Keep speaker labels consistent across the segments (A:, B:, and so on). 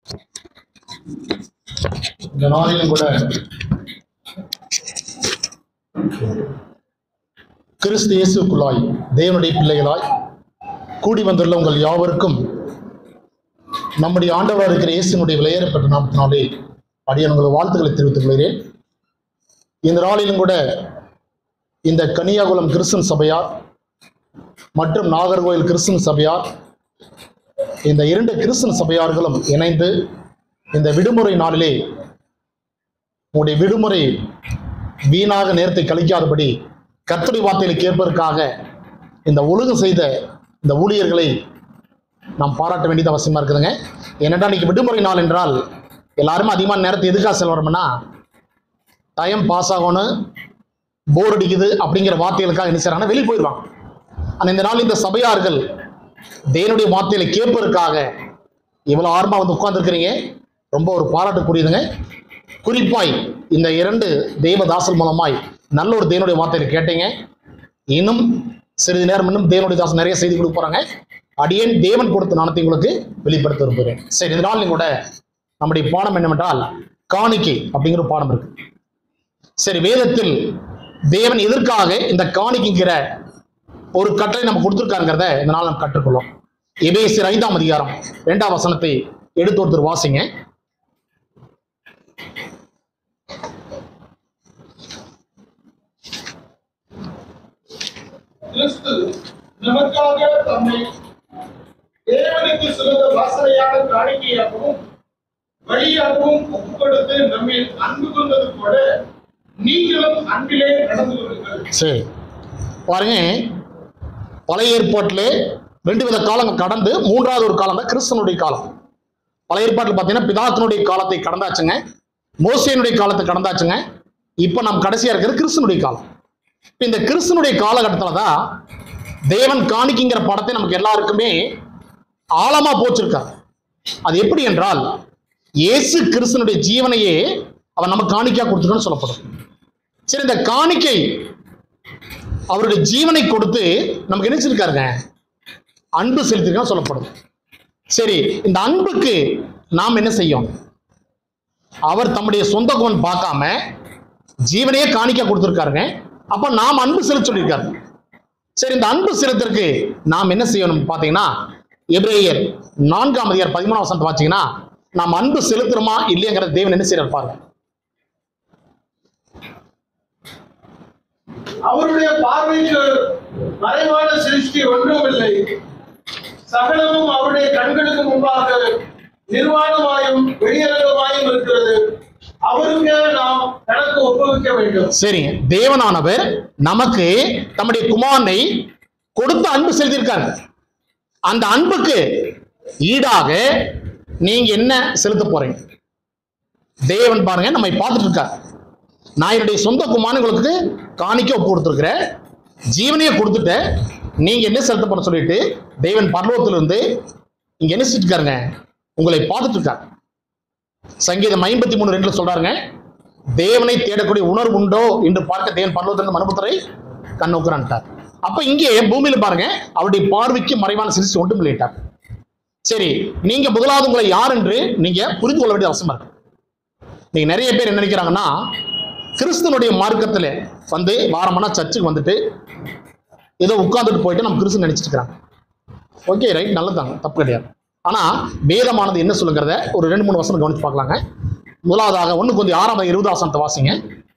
A: இந்த நாளிலும் கூட கிறிஸ்து இயேசுக்குள்ளாய் தேவனுடைய பிள்ளைகளாய் கூடி வந்துள்ள உங்கள் யாவருக்கும் நம்முடைய ஆண்டவராக இருக்கிற இயேசுனுடைய விலையேறப்பட்ட நாமத்தினாலே அடியான் உங்கள் வாழ்த்துக்களை தெரிவித்துக் கொள்கிறேன். இந்த நாளிலும் கூட இந்த கன்னியாகுளம் கிறிஸ்தன் சபையார் மற்றும் நாகர்கோவில் கிறிஸ்தன் சபையார், இந்த இரண்டு கிறிஸ்தன் சபையார்களும் இணைந்து இந்த விடுமுறை நாளிலே உங்களுடைய விடுமுறை வீணாக நேரத்தை கழிக்காதபடி கர்த்தருடைய வார்த்தைகளை கேட்பதற்காக இந்த ஒழுங்கு செய்த இந்த ஊழியர்களை நாம் பாராட்ட வேண்டியது அவசியமா இருக்குதுங்க. ஏனென்றால் இன்னைக்கு விடுமுறை நாள் என்றால் எல்லாருமே அதிகமான நேரத்தை எதுக்காக செலவரம்னா டைம் பாஸ் ஆகணும், போர் அடிக்குது அப்படிங்கிற வார்த்தைகளுக்காக என்ன செய்றாங்கன்னா வெளியே போயிடுவாங்க. ஆனால் இந்த நாள் இந்த சபையார்கள் தேவனுடைய வார்த்தைகளை கேட்பதற்காக இவ்வளோ ஆர்வமாக வந்து உட்கார்ந்துருக்கிறீங்க, ரொம்ப ஒரு பாராட்டுக்குரியதுங்க. குறிப்பாய் இந்த இரண்டு தேவதாசல் மூலமாய் நல்ல ஒரு தேவனுடைய வார்த்தைகளை கேட்டீங்க. இன்னும் சிறிது நேரம் இன்னும் தேவனுடைய தாசன் நிறைய செய்தி கொடுக்க போறாங்க. அடியேன் தேவன் கொடுத்த நாணத்தை உங்களுக்கு வெளிப்படுத்த விரும்புகிறேன். சரி, இந்த நாள் கூட நம்முடைய பாடம் என்னவென்றால் காணிக்கை அப்படிங்கிற பாடம் இருக்கு. சரி, வேதத்தில் தேவன் எதற்காக இந்த காணிக்கைங்கிற ஒரு கட்டளை நம்ம கொடுத்துருக்காருங்கிறத இந்த நாள் நம்ம கற்றுக்கொள்ளும். எபேசியர் 5ஆம் அதிகாரம் 2ஆம் வசனத்தை எடுத்து ஒருத்தர் வாசிங்க.
B: கிறிஸ்து நமக்காக தம்மை தேவனுக்கு சிறந்த வாசனையான காணிக்கையாகவும் வழியாகவும் ஒப்புக் கொடுத்து நம்மில் அன்பு கொண்டது போல நீங்களும் அன்பிலே நடந்து கொள்ளுங்கள்.
A: சரி பாருங்க, பழைய ஏற்பாட்டிலே 2 வித காலங்கள் கடந்து 3வது ஒரு காலம் தான் கிறிஸ்தனுடைய காலம். பழைய ஏற்பாட்டில் பார்த்தீங்கன்னா பிதாத்தினுடைய காலத்தை கடந்தாச்சுங்க, மோசேனுடைய காலத்தை கடந்தாச்சுங்க. இப்போ நாம் கடைசியா இருக்கிறது கிறிஸ்தனுடைய காலம். இப்போ இந்த கிறிஸ்தனுடைய காலகட்டத்தில் தான் தேவன் காணிக்கைங்கிற படத்தை நமக்கு எல்லாருக்குமே ஆழமா போச்சிருக்கார். அது எப்படி என்றால் இயேசு கிறிஸ்தனுடைய ஜீவனையே அவன் நமக்கு காணிக்கையா கொடுத்துருக்கான்னு சொல்லப்படும். சரி, இந்த காணிக்கை அவருடைய ஜீவனை கொடுத்து நமக்கு என்ன செஞ்சிருக்காருங்க, அன்பு செலுத்திருக்கான்னு சொல்லப்படும். சரி, இந்த அன்புக்கு நாம் என்ன செய்யும்? அவர் தம்முடைய சொந்த கோன் பார்க்காம ஜீவனையே காணிக்கை கொடுத்துருக்காருங்க. அப்ப நாம் அன்பு செலுத்த சொல்லியிருக்காரு. சரி, இந்த அன்பு செலுத்திற்கு நாம் என்ன செய்யணும் பார்த்தீங்கன்னா எபிரேயர் 4ஆம் அதிகாரம் 13ஆம் வசனத்தை வாசிங்கன்னா நாம் அன்பு செலுத்துறோமா இல்லையங்கிற தேவன் என்ன செய்யறார் பாருங்க.
B: அவருடைய பார்வைக்கு மறைவான சிருஷ்டி ஒன்றும் இல்லை, சகலமும் அவருடைய கண்களுக்கு முன்பாக நிர்வாணமாயும் வெளியரங்கமாயும் இருக்கிறது. அவருக்கு நாம் கணக்கு ஒப்புவிக்க வேண்டும்.
A: சரிங்க, தேவனானவர் நமக்கு தம்முடைய குமாரனை கொடுத்து அன்பு செலுத்தியிருக்காரு. அந்த அன்புக்கு ஈடாக நீங்க என்ன செலுத்த போறீங்க? தேவன் பாருங்க நம்மை பார்த்துட்டு இருக்கார். நான் என்னுடைய சொந்த குமாரனை உங்களுக்கு காணிக்க ஒப்பு கொடுத்துருக்கிறேன், ஜீவனையை கொடுத்துட்டேன், நீங்க என்ன செலுத்த போற சொல்லிட்டு தேவன் பரலோகத்திலிருந்து இங்க என்ன செஞ்சுருக்காருங்க, உங்களை பார்த்துட்டு இருக்காரு. சங்கீதம் 53:2 சொல்றாருங்க, தேவனை தேடக்கூடிய உணர்வு உண்டோ என்று பார்க்க தேவன் பரலோகத்திலிருந்து மனுபுத்திரை கண்ணோக்குறான்ட்டார். அப்ப இங்கே பூமியில பாருங்க அவருடைய பார்வைக்கு மறைவான சிருஷ்டி ஒன்றும் இல்லைட்டார். சரி, நீங்க முதலாவது உங்களை யார் என்று நீங்க புரிந்து கொள்ள வேண்டிய அவசியமா இருக்கு. நீங்க நிறைய பேர் என்ன நினைக்கிறாங்கன்னா கிறிஸ்தனுடைய மார்க்கத்துல வந்து வாரமான சர்ச்சுக்கு வந்துட்டு ஏதோ உட்கார்ந்துட்டு போயிட்டு நம்ம கிறிஸ்தன் நினைச்சிட்டு இருக்கிறாங்க. ஓகே, ரைட், நல்லதாங்க, தப்பு கிடையாது. ஆனா வேதமானது என்ன சொல்லுங்கிறத ஒரு 2-3 வசனம் கவனிச்சு பார்க்கலாங்க. முதலாவதாக 1 Corinthians 6ஆம் 20 வசனத்தை வாசிங்க.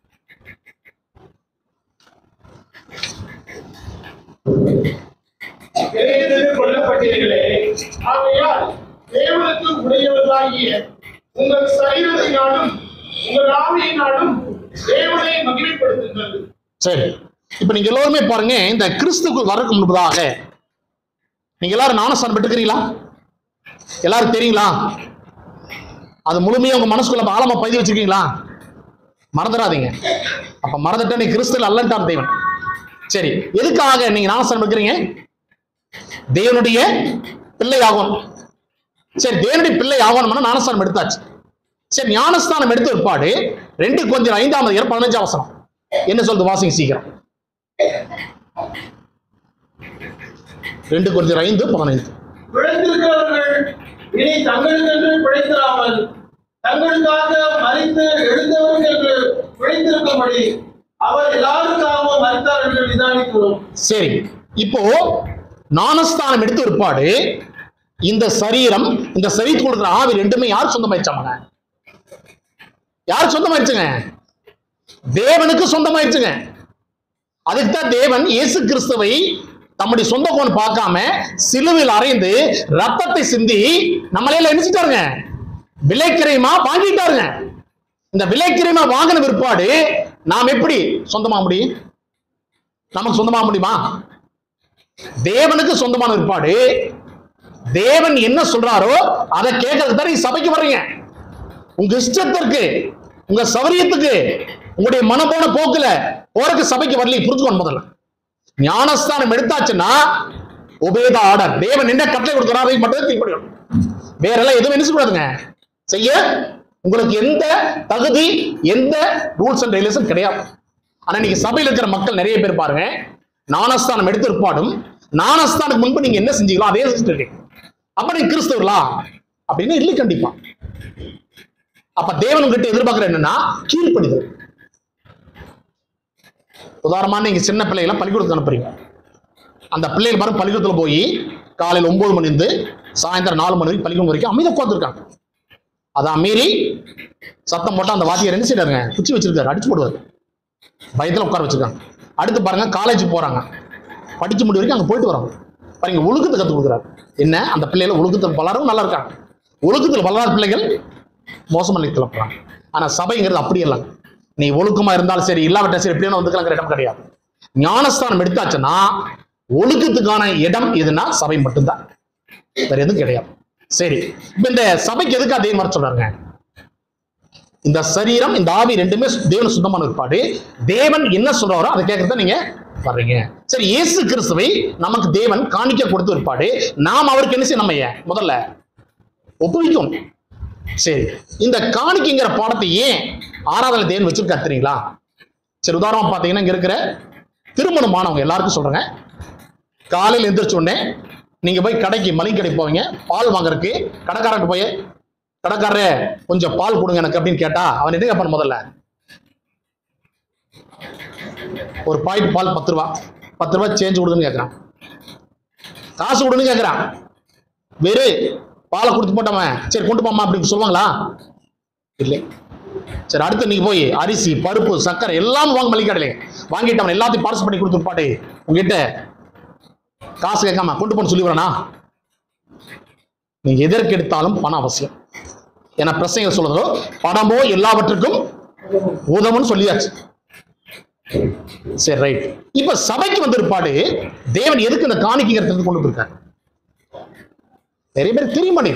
B: கொல்லப்பட்டீர்களே, ஆகையால் தேவனுக்கு உடையவர்களாகிய உங்கள் சரீரத்தினாலும் உங்கள் ஆவியினாலும் தேவனை மகிமைப்படுத்துங்கள்.
A: சரி, இப்ப நீங்க எல்லாருமே பாருங்க, இந்த கிறிஸ்துக்குள் வரக்கு முன்பதாக நீங்க எல்லாரும் ஞானஸ்நானம் பெற்றுக்கிறீங்களா? எல்லாரும் தெரியுங்களா? அது முழுமையா உங்க மனசுக்குள்ள ஆழமா பதிவு வச்சிருக்கீங்களா? மறந்துடாதீங்க. அப்ப மறந்துட்டா நீ கிறிஸ்துல அல்லன்ட்டான் தேவன். சரி, எதுக்காக நீங்க ஞானஸ்நானம் எடுக்கிறீங்க? தேவனுடைய பிள்ளை ஆகணும். சரி, தேவனுடைய பிள்ளை ஆகணும்னா ஞானஸ்நானம் எடுத்தாச்சு. சரி, ஞானஸ்நானம் எடுத்த ஒருபாடு 2 Corinthians 5ஆம் அதிகாரம் 15ஆம் வசனம் என்ன சொல்லுது வாசிங்க சீக்கிரம். 2 Corinthians 5:15.
B: பிழைத்திருக்கிறவர்கள் இனி தங்களுக்கென்று பிழைத்திராமல்
C: தங்களுக்காக மரித்து எழுந்தவர்களுக்கு பிழைத்திருக்கும்படி அவர் எல்லாருக்காகவும் மரித்தார் என்று நிதானிக்கிறோம்.
A: சரி, இப்போ ஞானஸ்தானம் எடுத்து ஒருபாடு இந்த சரீரம், இந்த சரீரத்துக்கு கொடுக்குற ஆவி ரெண்டுமே யார் சொந்தமாயிடுச்சாங்க? யார் சொந்தமாயிடுச்சுங்க? தேவனுக்கு சொந்தமாயிடுச்சுங்க. அதுக்கு தான் தேவன் இயேசு கிறிஸ்துவை தம்முடைய சொந்த கோன் பார்க்காம சிலுவையில் அறைந்து ரத்தத்தை சிந்தி நம்மளையில நினைச்சிட்டாருங்க, விலைக்கிரயமா வாங்கிட்டாருங்க. இந்த விலைக்கிரயமா வாங்கின பிற்பாடு நாம் எப்படி சொந்தமாக முடியும்? நமக்கு சொந்தமாக முடியுமா? தேவனுக்கு சொந்தமான பிற்பாடு தேவன் என்ன சொல்றாரோ அதை கேட்கறதுக்கு தான் நீங்க சபைக்கு வர்றீங்க. உங்க இஷ்டத்திற்கு, உங்க சௌரியத்துக்கு, உங்களுடைய மனப்போன போக்குல போறக்கு சபைக்கு வரல. புரிஞ்சுக்கணும். முதல்ல ஞானஸ்தானம் எடுத்தாச்சுன்னா உபேத ஆர்டர், தேவன் என்ன கட்டளை கொடுக்கிறாரோ அதை மட்டும் கீழ்ப்படியணும். வேற எல்லாம் எதுவும் என்ன கூடாதுங்க செய்ய. உங்களுக்கு எந்த தகுதி, எந்த ரூல்ஸ் அண்ட் ரெகுலேஷன் கிடையாது. ஆனா நீங்க சபையில் இருக்கிற மக்கள் நிறைய பேர் பாருங்க, ஞானஸ்தானம் எடுத்திருப்பாடும் ஞானஸ்தானுக்கு முன்பு நீங்க என்ன செஞ்சீங்களோ அதே செஞ்சுட்டு இருக்கீங்க. அப்ப நீங்க கிறிஸ்தவர்களா அப்படின்னு இல்லை. கண்டிப்பா. அப்ப தேவன் உங்ககிட்ட எதிர்பார்க்கிற என்னன்னா கீழ்ப்படிதல். உதாரணமா நீங்க சின்ன பிள்ளைகளை பள்ளிக்கூடத்துக்கு அனுப்புறீங்க. அந்த பிள்ளைகள் பாருங்க பள்ளிக்கூடத்துல போய் காலையில் 9 மணி இருந்து சாயந்தரம் 4 மணி வரைக்கும் பள்ளிக்கூடம் வரைக்கும் அமைதியா உட்காந்துருக்காங்க. அதான் மீறி சத்தம் போட்டா அந்த வாத்தியார் என்ன செய்யறாங்க, குச்சி வச்சிருக்காரு, அடிச்சு போடுவாரு, பயத்துல உட்கார வச்சிருக்காங்க. அடுத்து பாருங்க காலேஜ் போறாங்க, படிச்சு முடி வரைக்கும் அங்க போயிட்டு வராங்க. பாருங்க ஒழுக்கத்தை கற்றுக் கொடுக்குறாரு. என்ன, அந்த பிள்ளைகளை ஒழுக்கத்தில் பலரும் நல்லா இருக்காங்க. ஒழுக்கத்தில் வளராத பிள்ளைகள் மோசமான போறாங்க. ஆனா சபைங்கிறது அப்படி இல்லைங்க. நீ ஒழுக்கமா இருந்தாலும் சரி, இல்லாவிட்ட சரி, எப்படியான வந்துக்கலாங்கிற இடம் கிடையாது. ஞானஸ்தானம் எடுத்தாச்சுன்னா ஒழுக்கத்துக்கான இடம் எதுனா சபை மட்டும்தான், வேற எதுவும் கிடையாது. சரி, இப்ப இந்த சபைக்கு எதுக்கு அதே மாதிரி சொல்றாங்க? இந்த சரீரம், இந்த ஆவி ரெண்டுமே தேவன் சுத்தமான ஏற்பாடு. தேவன் என்ன சொல்றாரோ அதை கேட்கறத நீங்க வர்றீங்க. சரி, இயேசு கிறிஸ்துவை நமக்கு தேவன் காணிக்க கொடுத்து ஏற்பாடு. நாம் அவருக்கு என்ன செய்ய, நம்ம முதல்ல ஒப்புவிக்கும். சரி, இந்த காணிக்கைங்கிற பாடத்தை ஏன் ஆராதனை தேவன் வச்சிருக்காரு தெரியுங்களா? சரி, உதாரணமா பாத்தீங்கன்னா இங்க இருக்கிற திருமணமானவங்க எல்லாருக்கும் சொல்றேங்க, காலையில் எந்திரிச்ச உடனே நீங்க போய் கடைக்கு, மளிகை கடை போவீங்க, பால் வாங்குறதுக்கு கடைக்காரருக்கு போய், கடைக்காரரே கொஞ்சம் பால் கொடுங்க எனக்கு அப்படின்னு கேட்டா அவன் என்ன கேட்பான்? முதல்ல ஒரு பாக்கெட் பால் 10 ரூபா, 10 ரூபாய் சேஞ்ச் கொடுங்கன்னு கேட்கறான், காசு கொடுன்னு கேட்கறான். வெறு பாலை கொடுத்து போட்டவன் சரி கொண்டு போமா அப்படின்னு சொல்லுவாங்களா? இல்லை. சரி, அடுத்து நீங்க போய் அரிசி, பருப்பு, சர்க்கரை எல்லாம் வாங்க மளிகை கடையில வாங்கிட்டு அவன் எல்லாத்தையும் பார்சல் பண்ணி கொடுத்து பாட்டு உங்ககிட்ட காசு கேட்காம கொண்டு போன்னு சொல்லி வரனா? நீங்க எதற்கு எடுத்தாலும் பணம் அவசியம். ஏன்னா பிரசங்க சொல்றதோ பணமோ எல்லாவற்றுக்கும் உதவுன்னு சொல்லியாச்சு. சரி, ரைட். இப்ப சபைக்கு வந்திருப்பாடு தேவன் எதுக்கு இந்த காணிக்கைங்கிறது கொண்டு போயிருக்காரு? நிறைய பேர் தெரியுமானே.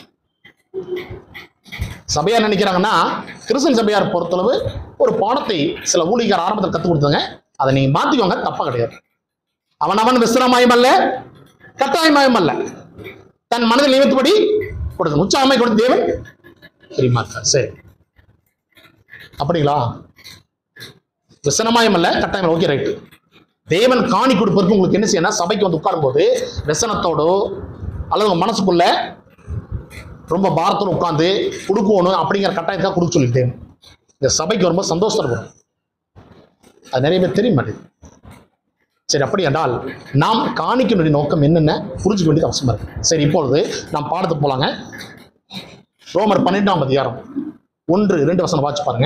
A: சபையார் நினைக்கிறாங்கன்னா, கிறிஸ்தன் சபையார் பொறுத்தளவு ஒரு பாடத்தை சில ஊழியர் ஆரம்பத்தில் கற்றுக் கொடுத்தாங்க, அதை நீங்க மாத்திக்கோங்க, தப்பா கிடையாது. அவன் விசிரமாயம் அல்ல, கட்டாயமாயம் அல்ல, தன் மனதில் நியமித்தபடி கொடுத்து உற்சாகமாய் கொடுத்து தேவன் தெரியுமா? சரி, அப்படிங்களா? விசனமாயம் அல்ல, கட்டாயம். Okay, right. தேவன் காணி கொடுப்பதற்கு உங்களுக்கு என்ன செய்யணும்? சபைக்கு வந்து உட்காரும் போது விசனத்தோடு அல்லது உங்க மனசுக்குள்ள ரொம்ப பாரத்தோடு உட்கார்ந்து கொடுக்கணும் அப்படிங்கிற கட்டாயத்துக்காக கொடுக்க சொல்லிட்டேன். இந்த சபைக்கு வரும்போது சந்தோஷம் இருக்கும். அது நிறைய பேர் தெரிய மாட்டேங்குது. சரி, அப்படி என்றால் நாம் காணிக்கனுடைய நோக்கம் என்னென்ன புரிஞ்சுக்க வேண்டியது அவசியமா இருக்கு. சரி, இப்பொழுது நாம் பாடத்துக்கு போலாங்க. ரோமர் 12ஆம் அதிகாரம் 1-2 வசனம் வாசிச்சு பாருங்க.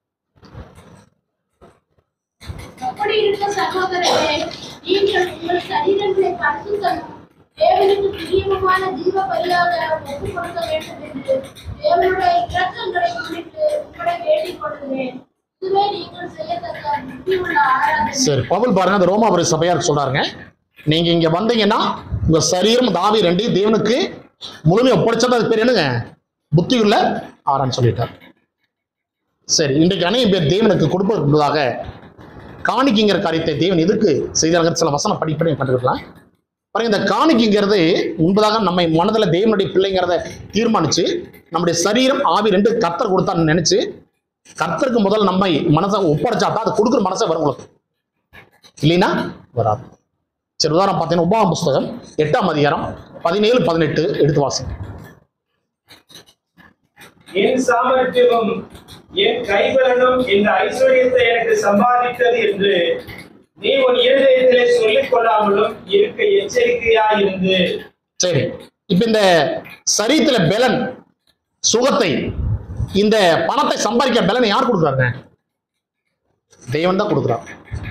D: அப்படி இருக்க சகோதரரே, நீங்கள் உங்கள் சரீரங்களை பரிசுத்தமும் தேவனுக்கு பிரியமான ஜீவ பலியாக ஒப்புக் கொடுக்க வேண்டும் என்று தேவனுடைய இரக்கங்களை முன்னிட்டு உங்களை வேண்டிக் கொள்கிறேன். இதுவே நீங்கள் செய்யத்தக்க புத்தியுள்ள ஆராதனை.
A: சரி, பவுல் பாருங்க அந்த ரோமாபுரி சபையார் சொல்றாருங்க, நீங்க இங்க வந்தீங்கன்னா உங்க சரீரம் தாவி ரெண்டு தேவனுக்கு முழுமையை ஒப்படைச்சது. அது பேர் என்னங்க? புத்தியுள்ள ஆரான்னு சொல்லிட்டார். சரி, இன்றைக்கு அநேக பேர் தேவனுக்கு கொடுப்பதற்குள்ளதாக காணிக்கைங்கிற காரியத்தை தேவன் எதுக்கு செய்தாங்க சில வசனம் படிப்படி கண்டுக்கலாம். பாருங்க, இந்த காணிக்கைங்கிறது முன்பதாக நம்ம மனதில் தேவனுடைய பிள்ளைங்கிறத தீர்மானிச்சு நம்முடைய சரீரம் ஆவி ரெண்டு கர்த்தர் கொடுத்தான்னு நினைச்சு கர்த்தருக்கு முதல் நம்ம மனசை ஒப்படைச்சாதான் அது கொடுக்குற மனசை வரும் உங்களுக்கு, இல்லைன்னா வராது. சரி, உதாரணம் பார்த்தீங்கன்னா உபாகம புஸ்தகம் 8ஆம் அதிகாரம் 17-18 எடுத்து வாசிங்க.
E: என் சாமர்த்தியமும் என் கைபலனும் இந்த ஐஸ்வர்யத்தை எனக்கு சம்பாதித்தது என்று நீ உன் இருதயத்திலே சொல்லிக் கொள்ளாமலும் இருக்க எச்சரிக்கையாயிருந்து.
A: சரி, இப்ப இந்த சரீரத்துல பலன், சுகத்தை, இந்த பணத்தை சம்பாதிக்க பலனை யார் கொடுக்குறாங்க? தேவன் தான் கொடுக்குறார்.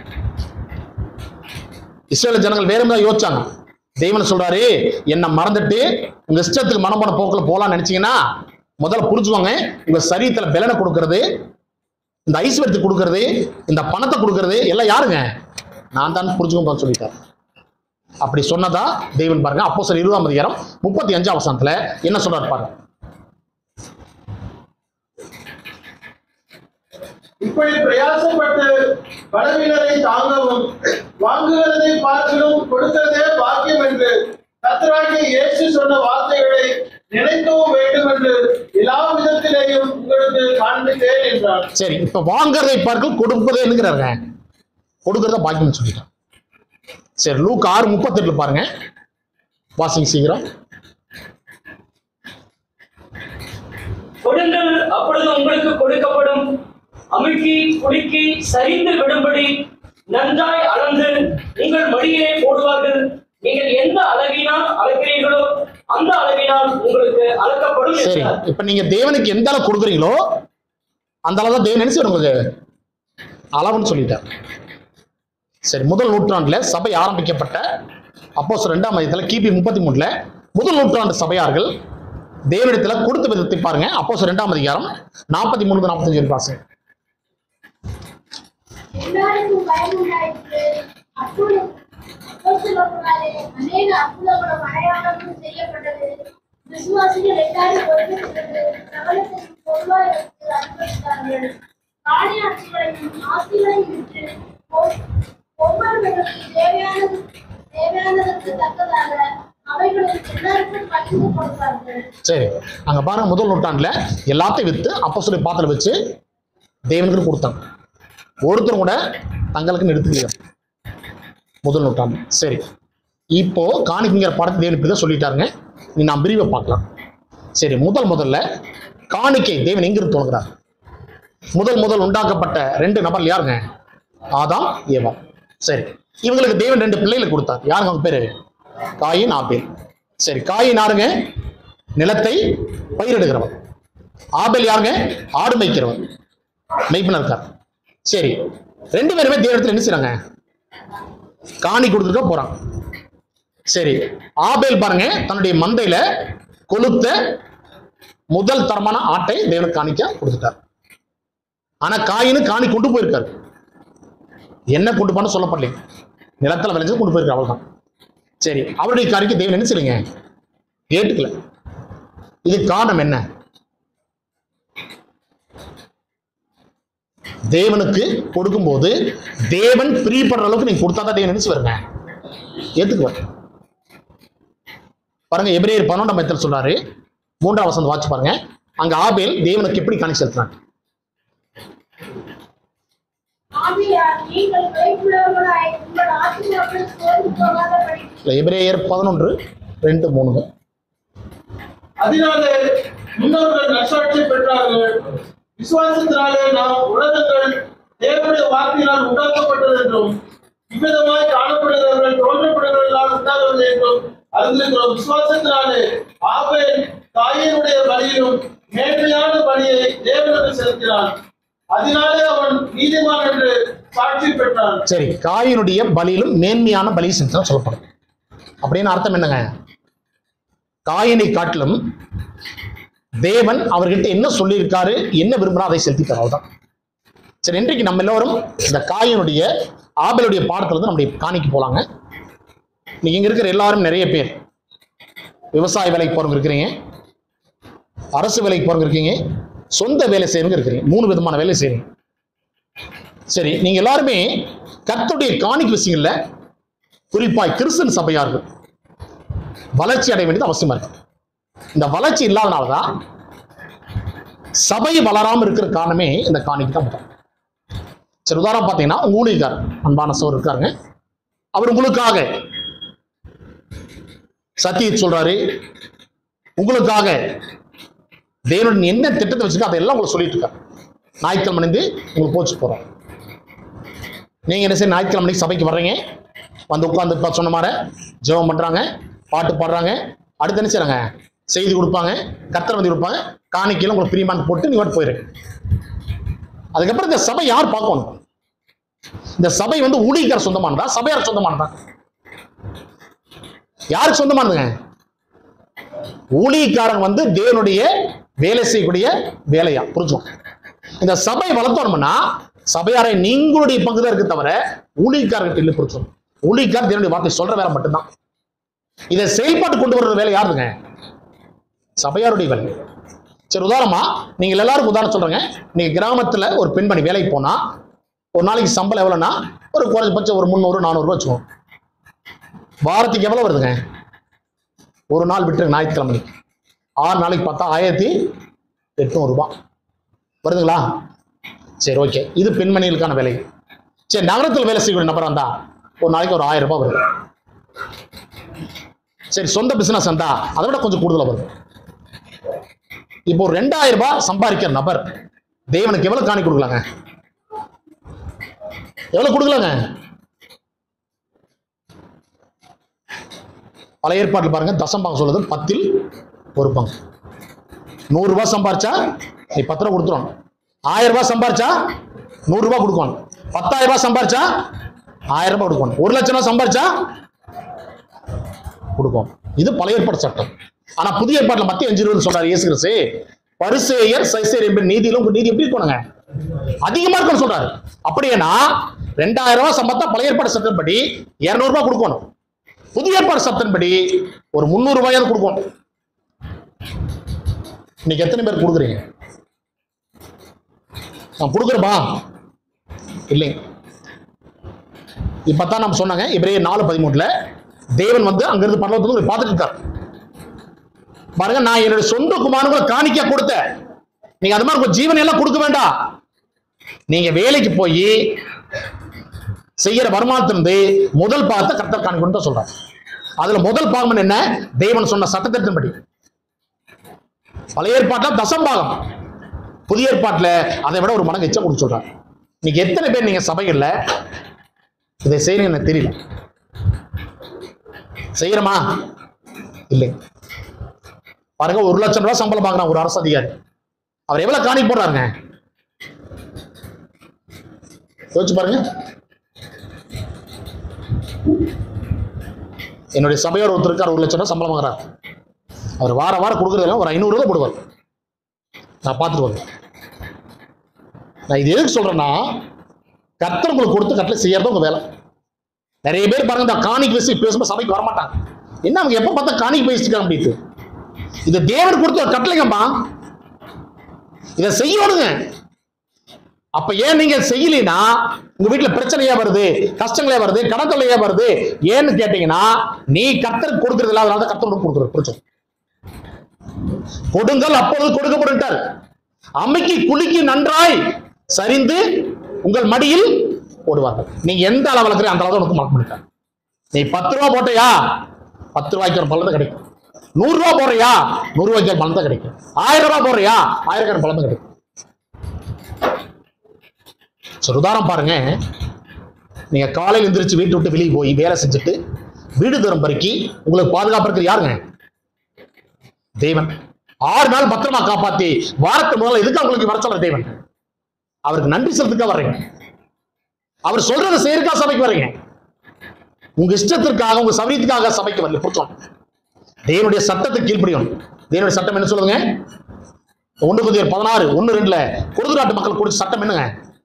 A: இஸ்ரேல் ஜனங்கள் வேற மாதிரி யோசிச்சாங்க. தேவன் சொல்றாரு, என்னை மறந்துட்டு உங்க இஷ்டத்துக்கு மனம் போன போக்குல போலாம்னு நினைச்சீங்கன்னா முதல்ல புரிஞ்சுவாங்க, உங்க சரீரத்துல பலனை கொடுக்கறது, இந்த ஐஸ்வர்யத்தை கொடுக்கறது, இந்த பணத்தை கொடுக்கறது எல்லாம் யாருங்க? நான் தான் புரிஞ்சுக்கோன்னு சொல்லிட்டார். அப்படி சொன்னதா தேவன் பாருங்க, அப்போஸ்தலர் 20ஆம் அதிகாரம் 35ஆம் வசனத்துல என்ன சொல்றாரு பாருங்க.
C: இப்படி பிரயாசப்பட்டு பலவீனரை தாங்கவும் வாங்குவதை பார்க்கலும் கொடுக்கிறதே பாக்கியம் என்று கர்த்தராகிய இயேசு சொன்ன வார்த்தைகளை நினைக்கவும் வேண்டும் என்று எல்லா விதத்திலேயும் உங்களுக்கு காண்பித்தேன் என்றார்.
A: சரி, இப்ப வாங்குறதை பார்க்க கொடுப்பதே என்கிறாங்க, கொடுக்கறத பாக்கியம் சொல்லிட்டான். சரி, லூக்கா 6:38 பாருங்க, வாசிங்க சீக்கிரம்.
F: கொடுங்கள், அப்பொழுது உங்களுக்கு கொடுக்கப்படும். அமுக்கி குலுக்கி சரிந்து விடும்படி நன்றாய் அளந்து உங்கள் மடியிலே போடுவார்கள். நீங்கள் எந்த அளவினால் அளக்கிறீர்களோ அந்த அளவினால் உங்களுக்கு அளக்கப்படும்.
A: சரி, இப்ப நீங்க தேவனுக்கு எந்த அளவு கொடுக்குறீங்களோ அந்த அளவு தான் தேவன் நினைச்சு உங்களுக்கு அளவுன்னு சொல்லிட்டார். சரி, முதல் நூற்றாண்டுல சபை ஆரம்பிக்கப்பட்ட அப்போஸ்தலர் 2ஆம் அதிகாரத்துல கிபி 33ல முதல் நூற்றாண்டு சபையார்கள் தேவனிடத்துல கொடுத்த விதத்தை பாருங்க. அப்போஸ்தலர் 2ஆம் அதிகாரம் 43-45 வாசிங்க.
D: எல்லாருக்கும் பயம் உண்டாயிற்று. அப்போஸ்தலர்களாலே அநேக அற்புதங்களும் அடையாளங்களும் செய்யப்பட்டது. விசுவாசிகள் எல்லாரும் ஒருமித்திருந்து பிரபலத்தையும் பொதுவாய் வைத்து அனுபவித்தார்கள். காணியாட்சிகளையும் ஆஸ்திகளையும் விற்று ஒவ்வொருவருக்கும் தேவையானதற்கு தக்கதாக அவைகளுக்கு எல்லாருக்கும் பகிர்ந்து கொடுத்தார்கள்.
A: சரி, அங்க பாருங்க, முதல் நூற்றாண்டுல எல்லாத்தையும் வித்து அப்போஸ்தலர் பாத்திரம் வச்சு தேவனுக்கு கொடுத்தாங்க. ஒருத்தர் கூட தங்களுக்குன்னு எடுத்துக்கல முதல் நூற்றாண்டு. சரி, இப்போ காணிக்கைங்கிற படத்தை தேவன் இப்படிதான் சொல்லிட்டாருங்க. நீ நான் பிரிவை பார்க்கலாம். சரி, முதல்ல காணிக்கை தேவன் எங்கிருந்து தோணுகிறார்? முதல் உண்டாக்கப்பட்ட 2 நபர் யாருங்க? ஆதாம், ஏவா. சரி, இவங்களுக்கு தேவன் 2 பிள்ளைகளை கொடுத்தார். யாருங்க அவங்க பேரு? Cain, Abel. சரி, காயின் யாருங்க? நிலத்தை பயிரிடுகிறவர். ஆபேல் யாருங்க? ஆடு மேய்க்கிறவர், மெய்ப்பனர் இருக்கார். சரி, 2 பேருமே தேவனிடத்தில் என்ன செய்றாங்க? காணி கொடுத்துருக்க போறாங்க. சரி, ஆபேல் பாருங்க, தன்னுடைய மந்தையில கொளுத்த முதல் தரமான ஆட்டை தேவனுக்கு காணிக்க கொடுத்துட்டார். ஆனா காயினு காணி கொண்டு போயிருக்காரு. என்ன கொண்டு போன சொல்லப்படல, நிலத்தில் விளைஞ்சு கொண்டு போயிருக்காரு, அவ்வளவுதான். சரி, அவருடைய காரிக்கு தேவன் என்ன செய்யுங்க? ஏற்றுக்கல. இது காரணம் என்ன? தேவனுக்கு கொடுக்கும்போது தேவன் பிரியப்படுற அளவுக்கு நீங்க கொடுத்தாதான் தேவன் நினைச்சு வருங்க ஏத்துக்குவார். பாருங்க, எபிரேயர் 11ஆம் அதிகாரத்தில் சொல்றாரு, 3ஆம் வசனம் வாட்சி பாருங்க. அங்க ஆபேல் தேவனுக்கு எப்படி காணிக்கை செலுத்தினாங்க?
D: ஆகையால் நீங்கள் கைக்குள்ளவர்களாய் உங்கள் ஆத்துமாக்கள் சோர்ந்து போகாதபடி.
A: எபிரேயர் 11:2-3.
C: அதனாலே முன்னோர்கள் நற்சாட்சி பெற்றார்கள். விசுவாசத்தினாலே நாம் உலகங்கள் தேவனுடைய வார்த்தையினால் உண்டாக்கப்பட்டது என்றும் இவ்விதமாய் காணப்படுகிறவர்கள் தோன்றப்படுகிறவர்களால் உண்டாகிறது என்றும் அறிந்திருக்கிறோம். விசுவாசத்தினாலே ஆபேல் காயினுடைய பலியிலும் மேன்மையான பலியை தேவனுக்கு செலுத்தினான். அதனாலே அவன் நீதிமான் என்று சாட்சி பெற்றான்.
A: சரி, காயினுடைய பலியிலும் மேன்மையான பலி செலுத்தினா சொல்லப்படும். அப்படின்னு அர்த்தம் என்னங்க? காயினை காட்டிலும் தேவன் அவர்கிட்ட என்ன சொல்லியிருக்காரு, என்ன விரும்புறா அதை செலுத்திட்டார், அவ்வளவுதான். சரி, இன்றைக்கு நம்ம எல்லோரும் இந்த காயினுடைய ஆபேலுடைய பாடத்துல இருந்து நம்முடைய காணிக்கு போலாங்க. நீங்க இங்க இருக்கிற எல்லாரும் நிறைய பேர் விவசாய வேலைக்கு போறவங்க இருக்கிறீங்க, அரசு வேலைக்கு போறவங்க இருக்கீங்க, சொந்த வேலை செய்யறவங்க இருக்கிறீங்க. 3 விதமான வேலை செய்றீங்க. சரி, நீங்க எல்லாருமே கர்த்தருடைய காணிக்கை விஷயங்கள்ல குறிப்பாய் கிறிஸ்தன் சபையார்கள் வளர்ச்சி அடைய வேண்டியது அவசியமா இருக்கு. இந்த வளர்ச்சி இல்லாதனாலதான் சபை வளராம இருக்கிற காரணமே இந்த காணிக்கை தான் முதல். சரி, உதாரணம் பார்த்தீங்கன்னா உங்க ஊழியக்கார் அன்பான சோர் இருக்காருங்க, அவர் உங்களுக்காக சத்தியத்தை சொல்றாரு, உங்களுக்காக தேவன் என்ன திட்டத்தை வச்சுக்கோ அதெல்லாம் உங்களுக்கு சொல்லிட்டு இருக்காரு. ஞாயிற்றுக்கிழமை இருந்து உங்களுக்கு போச்சு போறோம். நீங்க என்ன செய்ய, ஞாயிற்றுக்கிழமை சபைக்கு வர்றீங்க, வந்து உட்காந்து இப்ப சொன்ன மாதிரி ஜெபம் பண்றாங்க, பாட்டு பாடுறாங்க, அடுத்து என்ன செய்றாங்க, செய்தி கொடுப்பாங்க, கர்த்தர் வந்து கொடுப்பாங்க, காணிக்கையில உங்களுக்கு பிரியமான போட்டு நீங்க போயிரு. அதுக்கப்புறம் இந்த சபை யார் பார்க்கணும்? இந்த சபை வந்து ஊழியக்கார சொந்தமானதா, சபையார் சொந்தமானதா? யாருக்கு சொந்தமானதுங்க? ஊழியக்காரன் வந்து தேவனுடைய வேலை செய்யக்கூடிய வேலையா புரிஞ்சுக்கணும். இந்த சபை வளர்த்தோம்னா சபையாரை நீங்களுடைய பங்குதான் இருக்கு தவிர ஊழியக்காரர்கிட்ட இல்லை. புரிஞ்சுக்கணும். ஊழியக்காரர் தேவனுடைய வார்த்தை சொல்ற வேலை மட்டும்தான். இதை செயல்பாட்டு கொண்டு வர்ற வேலை யாருங்க? சபையாருடைய வேலை. சரி, உதாரணமா நீங்க எல்லாருக்கும் உதாரணம் சொல்றேங்க. நீங்க கிராமத்துல ஒரு பெண்மணி வேலைக்கு போனா ஒரு நாளைக்கு சம்பளம் எவ்வளவுனா ஒரு குறைஞ்சபட்சம் ஒரு 300-400 ரூபாய் வச்சுக்கோங்க. வாரத்துக்கு எவ்வளவு வருதுங்க? ஒரு நாள் விட்டு ஞாயிற்றுக்கிழமை 6 நாளைக்கு பார்த்தா 1800 ரூபாய் வருதுங்களா? சரி, ஓகே, இது பெண்மணிகளுக்கான வேலை. சரி, நகரத்தில் வேலை செய்யக்கூடிய நபர் வந்தா ஒரு நாளைக்கு ஒரு 1000 ரூபாய் வருது. சரி, சொந்த பிசினஸ் வந்தா அதை விட கொஞ்சம் கூடுதலா வருது. இப்போ 2000 ரூபாய் சம்பாதிக்கிற நபர் தேவனுக்கு எவ்வளவு காணி கொடுக்கலாங்க? எவ்வளவு கொடுக்கலாங்க? பழைய ஏற்பாட்டில் பாருங்க, தசம்பாகம் சொல்லுது 10ல் 1 பங்கு. 100 ரூபாய் சம்பாரிச்சா நீ 10 ரூபாய் கொடுத்துரும். 1000 ரூபாய் சம்பாரிச்சா 100 ரூபாய் கொடுக்கணும். 10,000 ரூபாய் சம்பாரிச்சா 1000 ரூபாய் கொடுக்கணும். 1 லட்சம் ரூபாய் சம்பாரிச்சா கொடுக்கும். இது பழைய ஏற்பாடு சட்டம். ஆனா புதிய ஏற்பாட்டில் மத்திய 5:20 சொல்றாரு இயேசு கிறிஸ்து, பரிசேயர் சைசேர் என்பது நீதியில உங்க நீதி எப்படி இருக்கணுங்க? அதிகமா இருக்கணும் சொல்றாரு. அப்படியேனா 2000 ரூபாய் சம்பளத்தா பழைய ஏற்பாடு சட்டப்படி 200 ரூபாய் கொடுக்கணும். புதிய ஏற்பாடு சட்டத்தின்படி ஒரு 300 ரூபாயாவது கொடுக்கணும். இன்னைக்கு எத்தனை பேர் கொடுக்குறீங்க? நான் கொடுக்குறப்பா இல்லைங்க. இப்பதான் நம்ம சொன்னாங்க எபிரேயர் 4:13 தேவன் வந்து அங்கிருந்து பரலோகத்துல பார்த்துட்டு இருக்காரு. பாருங்க, நான் என்னுடைய சொந்த குமாரனுக்கு காணிக்கை கொடுத்தேன். நீங்க அது மாதிரி உங்க ஜீவனை எல்லாம் கொடுக்க வேண்டாம். நீங்க வேலைக்கு போய் செய்யற வருமானத்திலிருந்து முதல் பாகத்தை கர்த்தர் காணிக்கணும் தான் சொல்றாங்க. அதுல முதல் பாகம் என்ன? தேவன் சொன்ன சட்டத்தின்படி. பழைய ஏற்பாட்டுல தசம்பாகம், புதிய ஏற்பாட்டுல அதை விட ஒரு மடங்கு எச்சம் கொடுத்து சொல்றாங்க. இன்னைக்கு எத்தனை பேர் நீங்க சபைகள்ல இதை செய்யணும் எனக்கு தெரியல. செய்யறமா? இல்லை. பாருங்க, 1 லட்சம் ரூபாய் சம்பளம் பார்க்கறான் ஒரு அரசு அதிகாரி. அவர் எவ்வளவு காணி போடுறாருங்க? யோசிச்சு பாருங்க. என்னுடைய சபையோர் ஒருத்தர் இருக்கார், 1 லட்சம் ரூபாய் சம்பளம் வாங்குறாரு. அவர் வாரம் கொடுக்குறதெல்லாம் ஒரு 500 ரூபாய் போடுவார். நான் பார்த்துட்டு வருவேன். நான் இது எதுக்கு சொல்றேன்னா, கர்த்தர் உங்களுக்கு கொடுத்து கட்டளை செய்யறது உங்க வேலை. நிறைய பேர் பாருங்க, இந்த காணிக்கு பேசும்போது சபைக்கு வரமாட்டாங்க. என்ன அவங்க எப்ப பார்த்தா காணிக்கு பேசிட்டு அப்படின்னு. இது தேவன் கொடுத்த ஒரு கட்டளைங்கம்மா, இதை செய்யணுங்க. அப்ப ஏன் நீங்க செய்யலைன்னா உங்க வீட்டுல பிரச்சனையா வருது, கஷ்டங்களே வருது, கடன் தொல்லையா வருது. ஏன்னு கேட்டீங்கன்னா நீ கர்த்தருக்கு கொடுக்கறது இல்ல, அதனால கர்த்தருக்கு கொடுக்குறது பிரச்சனை. கொடுங்கள் அப்பொழுது கொடுக்கப்பட்டார். அம்மைக்கு குலுக்கி நன்றாய் சரிந்து உங்கள் மடியில் போடுவார்கள். நீங்க எந்த அளவு வளர்க்குற அந்த அளவு உனக்கு மறக்க முடியாது. நீ 10 ரூபாய் போட்டையா 10 ரூபாய்க்கு ஒரு பலன் தான் கிடைக்கும். 100 ரூபாய் போடுறியா 100 ரூபாய்க்கு ஒரு பலன் தான் கிடைக்கும். 1000 ரூபாய் போடுறியா 1000 பலன் தான் கிடைக்கும். உதாரணம் பாருங்க, நீங்க காலையில் எந்திரிச்சு வீட்டு விட்டு வெளியே போய் வேலை செஞ்சுட்டு வீடு தூரம் பறிக்கி உங்களுக்கு பாதுகாப்பு இருக்கிற யாருங்க? தேவன். 6 நாள் பத்திரமா காப்பாத்தி வாரத்து முதல்ல எதுக்கு உங்களுக்கு வர சொல்ற தேவன்? அவருக்கு நன்றி செலுத்துக்க வர்றீங்க. அவர் சொல்றதை செய்யறதுக்காக சபைக்கு வர்றீங்க. உங்க இஷ்டத்திற்காக உங்க சௌரியத்துக்காக சபைக்கு வரல. புரிச்சோம்? தேவனுடைய சட்டத்தை கீழ்ப்படியணும். தேவனுடைய சட்டம் என்ன சொல்லுங்க? 1 Corinthians 16:1-2 குருது நாட்டு மக்கள் கொடுத்த சட்டம் என்னங்க?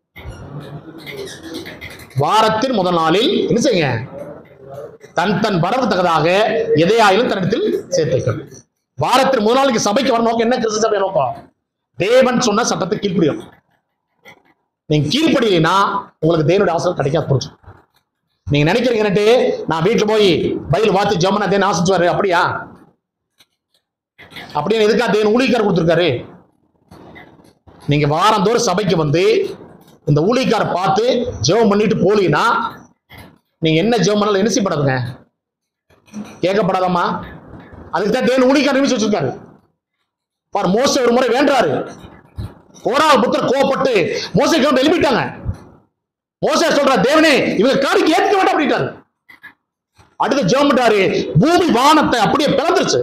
A: வாரத்தின் முதல் நாளில் என்ன செய்யுங்க? தன் வரவு தக்கதாக எதையாயிலும் தன்னிடத்தில் சேர்த்துக்கள். வாரத்தின் முதல் நாளைக்கு சபைக்கு வர நோக்கம் என்ன? கிறிஸ்து சபை நோக்கம் தேவன் சொன்ன சட்டத்தை கீழ்ப்படியும். நீங்க கீழ்ப்படியலைன்னா உங்களுக்கு தேவனுடைய ஆசீர்வாதம் கிடைக்காது. புரிஞ்சு? நீங்க நினைக்கிறீங்கன்னுட்டு நான் வீட்டுல போய் பைபிள் வாத்தி ஜெபம் தேவன் ஆசிச்சுவாரு. அப்படியா? அப்படின்னு எதுக்கா தேவன் ஊழியக்காரர் கொடுத்துருக்காரு? நீங்க வாரந்தோறும் சபைக்கு வந்து இந்த ஊழியக்காரை பார்த்து ஜெபம் பண்ணிட்டு போலீங்கன்னா நீங்க என்ன ஜெபம் பண்ணாலும் என்ன செய்யப்படாதுங்க? கேட்கப்படாதம்மா. அதுக்கு தான் தேவன் ஊழியக்காரர் நியமிச்சு வச்சிருக்காரு. பாரு மோசே ஒரு முறை வேண்டாரு, கோரால் புத்தர் கோவப்பட்டு மோசே கிளம்ப எழுப்பிட்டாங்க. மோசே சொல்ற, தேவனே இவங்க காணிக்கை ஏற்க வேண்டாம் அப்படின்ட்டாரு. அடுத்து ஜெபம் பண்றாரு, பூமி வானத்தை அப்படியே பிளந்துருச்சு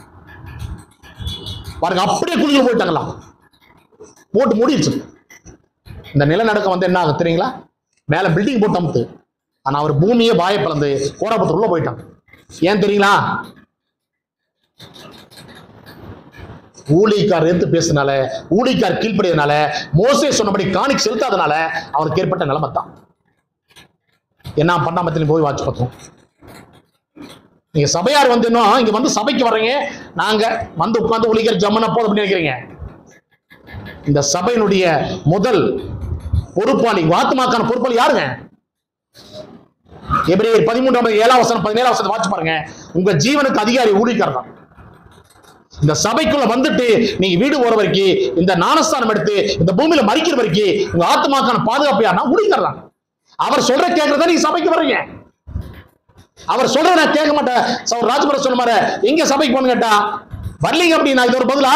A: பாருங்க, அப்படியே குளிக்க போயிட்டாங்களா, போட்டு மூடிடுச்சு. இந்த நிலநடுக்கம் வந்து என்ன ஆகும் தெரியுங்களா? மேல பில்டிங் போட்டு அமுத்து, ஆனா அவர் பூமியே வாயை பிளந்து கோராபுத்தர் உள்ள போயிட்டாங்க. ஏன் தெரியுங்களா? ஊழியக்கார் எடுத்து பேசினால, ஊழியக்கார் கீழ்ப்படியதுனால, மோசே சொன்னபடி காணிக்கை செலுத்தாதனால அவருக்கு ஏற்பட்ட நிலைமை தான். என்ன பண்ணாமத்திலும் போய் வாட்சி பார்த்தோம். நீங்க சபையார் வந்து இன்னும் இங்க வந்து சபைக்கு வர்றீங்க, நாங்க வந்து உட்கார்ந்து ஊழியர் ஜம்மன போதும் அப்படின்னு நினைக்கிறீங்க. இந்த சபையினுடைய முதல் பொறுப்பாளி, ஆத்துமாக்கான பொறுப்பாளி யாருங்க? எபிரேயர் 13:7 17 வாட்சி பாருங்க. உங்க ஜீவனுக்கு அதிகாரி ஊழியக்காரர் தான். இந்த சபைக்குள்ள வந்துட்டு நீங்க வீடு போற வரைக்கும், இந்த ஞானஸ்தானம் எடுத்து இந்த பூமியில மறிக்கிற வரைக்கும் உங்க ஆத்துமாக்கான பாதுகாப்பு யாருன்னா ஊழியக்காரர் தான். அவர் சொல்ற கேட்கறத நீங்க சபைக்கு வர்றீங்க. அவர் சொல்ற நான் கேட்க மாட்டேன். ராஜபுரம் சொன்ன மாதிரி எங்க சபைக்கு போன கேட்டா வரலீங்க அப்படின்னா இது ஒரு பதிலா?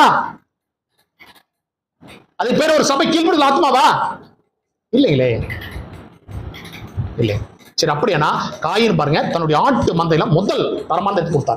A: அது பேர் ஒரு சபை கீழ்படுதல் ஆத்மாவா? இல்லைங்களே, இல்லை. சரி, அப்படியானா காயின் பாருங்க தன்னுடைய ஆட்டு மந்தையில முதல் தரமான எடுத்து கொடுத்தார்.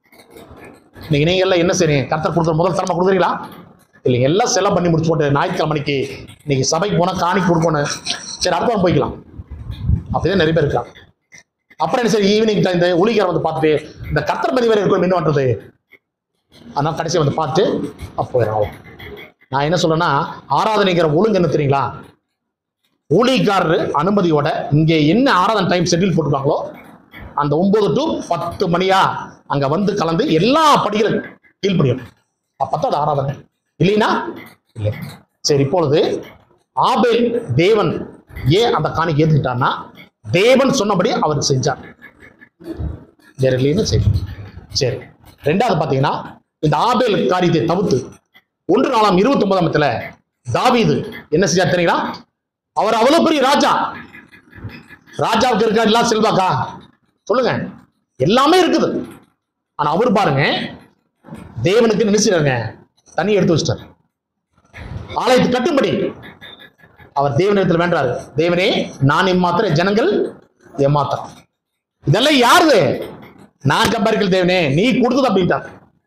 A: நீங்க எல்லாம் என்ன செய்றீங்க? கர்த்தர் கொடுக்குற முதல் தரமா கொடுக்குறீங்களா? இல்லைங்க, எல்லாம் செலவு பண்ணி முடிச்சு போட்டு ஞாயிற்றுக்கிழமை மணிக்கு இன்னைக்கு சபைக்கு போனா காணிக்கு கொடுக்கணும். சரி, அடுத்த போய்க்கலாம். அப்படிதான் நிறைய பேர் இருக்காங்க. அப்புறம் என்ன சரி, ஈவினிங் டைம் இந்த ஊழியக்காரர் வந்து பார்த்துட்டு இந்த கர்த்தர் மதி வேற இருக்கும் என்ன பண்றது, அதனால கடைசியை வந்து பார்த்து போயிடும். நான் என்ன சொல்றேன்னா, ஆராதனைங்கிற ஒழுங்கு என்ன தெரியுங்களா? ஊழியக்காரர் அனுமதியோட இங்கே என்ன ஆராதனை டைம் ஷெட்யூல் போட்டுருக்காங்களோ அந்த 9 to 10 மணியா அங்க வந்து கலந்து எல்லா படிகளும் கீழ்படியும். அப்பதான் அது ஆராதனை, இல்லைன்னா இல்லை. சரி, இப்பொழுது ஆபேல் தேவன் ஏன் அந்த காணிக்கை ஏத்துக்கிட்டார்னா, தேவன் சொன்னபடி அவர் செஞ்சார். வேற இல்லைன்னு சரி. சரி, ரெண்டாவது பாத்தீங்கன்னா இந்த ஆபேல் காரியத்தை தவிர்த்து 1 நாளாம் 29 தாவீது என்ன செஞ்சார் தெரியுங்களா? அவர் அவ்வளவு பெரிய ராஜா. ராஜாவுக்கு இருக்க எல்லாம் செல்வாக்கா சொல்லுங்க, எல்லாமே இருக்குது. ஆனா அவர் பாருங்க, தேவனுக்கு நினைச்சாருங்க, தண்ணி எடுத்து வச்சிட்டார். ஆலயத்தை கட்டும்படி அவர் தேவனிடத்தில் வேண்டாரு, தேவனே நான் எம்மாத்திர ஜனங்கள் ஏமாத்திரம். இதெல்லாம் யாரு? நான் கம்பரிக்கல் தேவனே, நீ கொடுத்தது அப்படின்ட்டார்.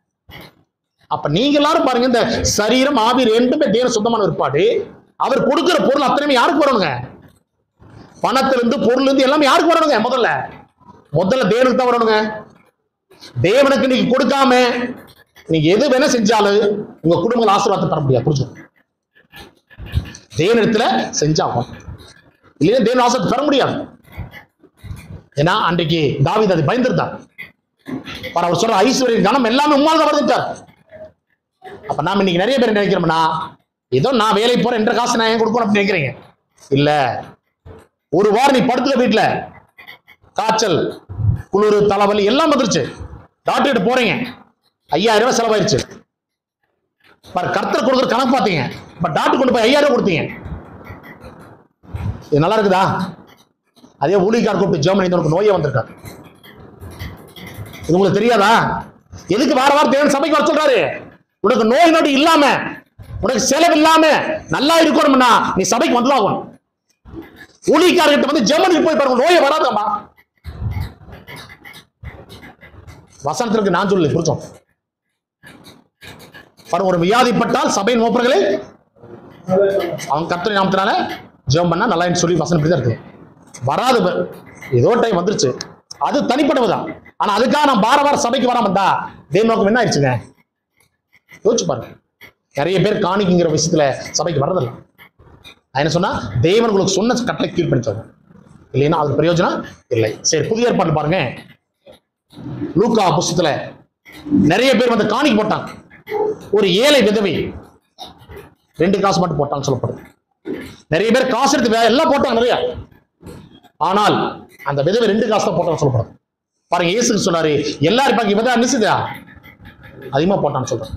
A: அப்ப நீங்க எல்லாரும் பாருங்க, இந்த சரீரம் ஆவி ரெண்டுமே தேவன் சொந்தமான ஏற்பாடு. அவர் கொடுக்கிற பொருள் அத்தனையுமே யாருக்கு வரணுங்க? பணத்திலிருந்து பொருள் இருந்து எல்லாமே யாருக்கு வரணுங்க? முதல்ல தேவனுக்கு தான் வரணுங்க. தேவனுக்கு நீங்க கொடுக்காம நீங்க எது வேணா செஞ்சாலும் உங்க குடும்பங்கள் ஆசீர்வாதத்தை தர முடியாது. புரிஞ்சு, தேவனிடத்துல செஞ்சாகும், இல்லைன்னா தேவன் ஆசீர்வாதத்தை பெற முடியாது. ஏன்னா அன்றைக்கு தாவீது அதை பயந்துட்டார். அவர் சொல்ற ஐஸ்வர்யம் கனம் எல்லாமே உம்மால் தான் வருதுட்டார். அப்ப நாம இன்னைக்கு நிறைய பேர் நினைக்கிறோம்னா, ஏதோ நான் வேலைக்கு போறேன் என்ற காசு நான் ஏன் கொடுக்கணும் அப்படின்னு நினைக்கிறீங்க. இல்ல, ஒரு வாரம் நீ படுத்துக்க, வீட்டுல காய்ச்சல் குளிர் தலைவலி எல்லாம் வந்துருச்சு, டாக்டர் போறீங்க, 5000 ரூபாய் செலவாயிருச்சு. கர்த்தர் கொடுக்குற கணக்கு பார்த்தீங்க, டாக்டர் கொண்டு போய் 5000 ரூபாய் கொடுத்தீங்க. இது நல்லா இருக்குதா? அதே ஊழியக்கார் கூப்பிட்டு ஜெர்மனி உனக்கு நோயே வந்திருக்காரு, இது உங்களுக்கு தெரியாதா? எதுக்கு வார வாரம் தேவன் சபைக்கு வர சொல்றாரு? உனக்கு நோய் நொடி இல்லாம, உனக்கு செலவு இல்லாம நல்லா இருக்கணும்னா நீ சபைக்கு வந்துதான். ஊழியக்காரர்கிட்ட வந்து ஜெர்மனிக்கு போய் பாருங்க, நோயை வராதம்மா. வசனத்திற்கு நான் சொல்லி புரிச்சோம். ஒரு வியாதிப்பட்டால் சபையின் மூப்பர்களை அவன் கர்த்தர் நாமத்தினால ஜெபம் பண்ணா நல்லா சொல்லி வசனம் இப்படிதான் இருக்கு. வராது, ஏதோ டைம் வந்துருச்சு, அது தனிப்பட்டதுதான். ஆனா அதுக்காக நான் வார சபைக்கு வராம இருந்தா தேவ நோக்கம் என்ன ஆயிடுச்சுங்க? யோசிச்சு பாருங்க. நிறைய பேர் காணிக்கிங்கிற விஷயத்துல சபைக்கு வர்றதில்லை. நான் என்ன சொன்னா, தேவன் உங்களுக்கு சொன்ன கட்டளை கீழ்படிச்சாங்க, இல்லைன்னா அது பிரயோஜனம் இல்லை. சரி, புதிய ஏற்பாடு பாருங்க. லூக்கா புஸ்தகத்துல நிறைய பேர் வந்து காணிக்கை போட்டாங்க. ஒரு ஏழை விதவை 2 காசு மட்டும் போட்டான்னு சொல்லப்படுது. நிறைய பேர் காசு எடுத்து எல்லாம் போட்டாங்க நிறைய, ஆனால் அந்த விதவை 2 காசு தான் போட்டான்னு சொல்லப்படுது. பாருங்க, இயேசு சொன்னாரு, எல்லாரும் பாக்கி விதவை மிஸ்ஸுதா அதிகமா போட்டான்னு சொல்றாரு.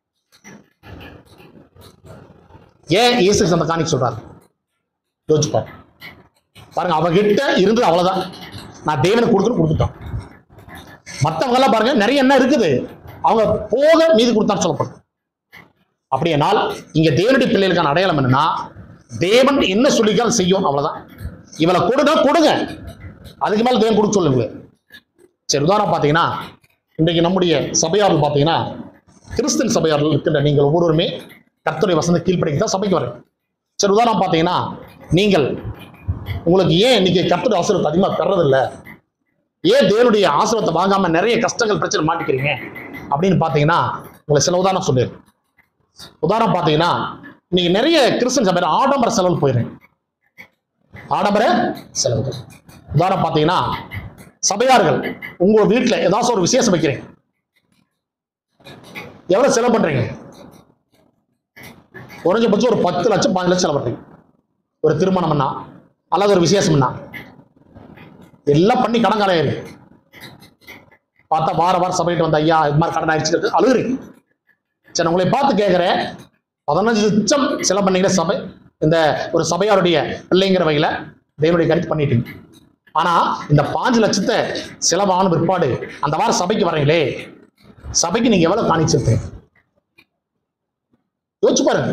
A: ஏன் இயேசு அந்த காணிக்கை சொல்றாரு? யோசிச்சு பாருங்க. அவகிட்ட இருந்தது அவ்வளவுதான், நான் தேவனுக்கு கொடுத்துட்டோம். மற்றவங்க எல்லாம் பாருங்க நிறைய என்ன இருக்குது, அவங்க போக மீது கொடுத்தான்னு சொல்லப்படும். அப்படியானால் இங்க தேவனுடைய பிள்ளைகளுக்கான அடையாளம் என்னன்னா, தேவன் என்ன சொல்லிக்கால் செய்யும், அவ்வளவுதான். இவளை கொடுங்க கொடுங்க, அதுக்கு மேல தேவன் கொடுக்க சொல்லுங்க. சரி, உதாரணம் பார்த்தீங்கன்னா இன்றைக்கு நம்முடைய சபையார்கள் பார்த்தீங்கன்னா, கிறிஸ்தன் சபையார்கள் இருக்கின்ற நீங்கள் ஒவ்வொருவருமே கர்த்தருடைய வசனத்தை கீழ்ப்படிக்க தான் சபைக்கு வரேன். சரி, உதாரணம் பார்த்தீங்கன்னா நீங்கள் உங்களுக்கு ஏன் இன்னைக்கு கர்த்தருடைய ஆசீர்வாதத்தை அதிகமாக பெறதில்லை, ஏன் தேவனுடைய ஆசீர்வாதத்தை வாங்காம நிறைய கஷ்டங்கள் பிரச்சனை மாட்டிக்கிறீங்க அப்படின்னு பார்த்தீங்கன்னா, உங்களை சில உதாரணம் சொல்லிடுறேன். உதாரணம் பார்த்தீங்கன்னா இன்னைக்கு நிறைய கிறிஸ்தன் சபையில் ஆடம்பர செலவு போயிடுறேன். ஆடம்பர செலவுகள். உதாரணம் பார்த்தீங்கன்னா சபையார்கள் உங்க வீட்டில் ஏதாச்சும் ஒரு விசேஷம் வைக்கிறீங்க, எவ்வளவு செலவு பண்றீங்க? குறைஞ்சபட்சம் ஒரு 10 லட்சம் 15 லட்சம் செலவு பண்றீங்க. ஒரு திருமணம்னா அல்லது ஒரு விசேஷம்னா எல்லாம் பண்ணி கடன் காலையாரு பார்த்தா வாரம் சபையிட்டு வந்த ஐயா இது மாதிரி கடன் ஆயிடுச்சு அழுகுறீங்க. சரி, உங்களை பார்த்து கேட்கிறேன், 15 லட்சம் செலவு பண்ணீங்க சபை, இந்த ஒரு சபையாருடைய பிள்ளைங்கிற வகையில தேவனுடைய கருத்து பண்ணிட்டீங்க. ஆனா இந்த 5 லட்சத்தை செலவான பிற்பாடு அந்த வாரம் சபைக்கு வரீங்களே, சபைக்கு நீங்க எவ்வளவு காணிச்சிருக்கீங்க யோசிச்சு பாருங்க.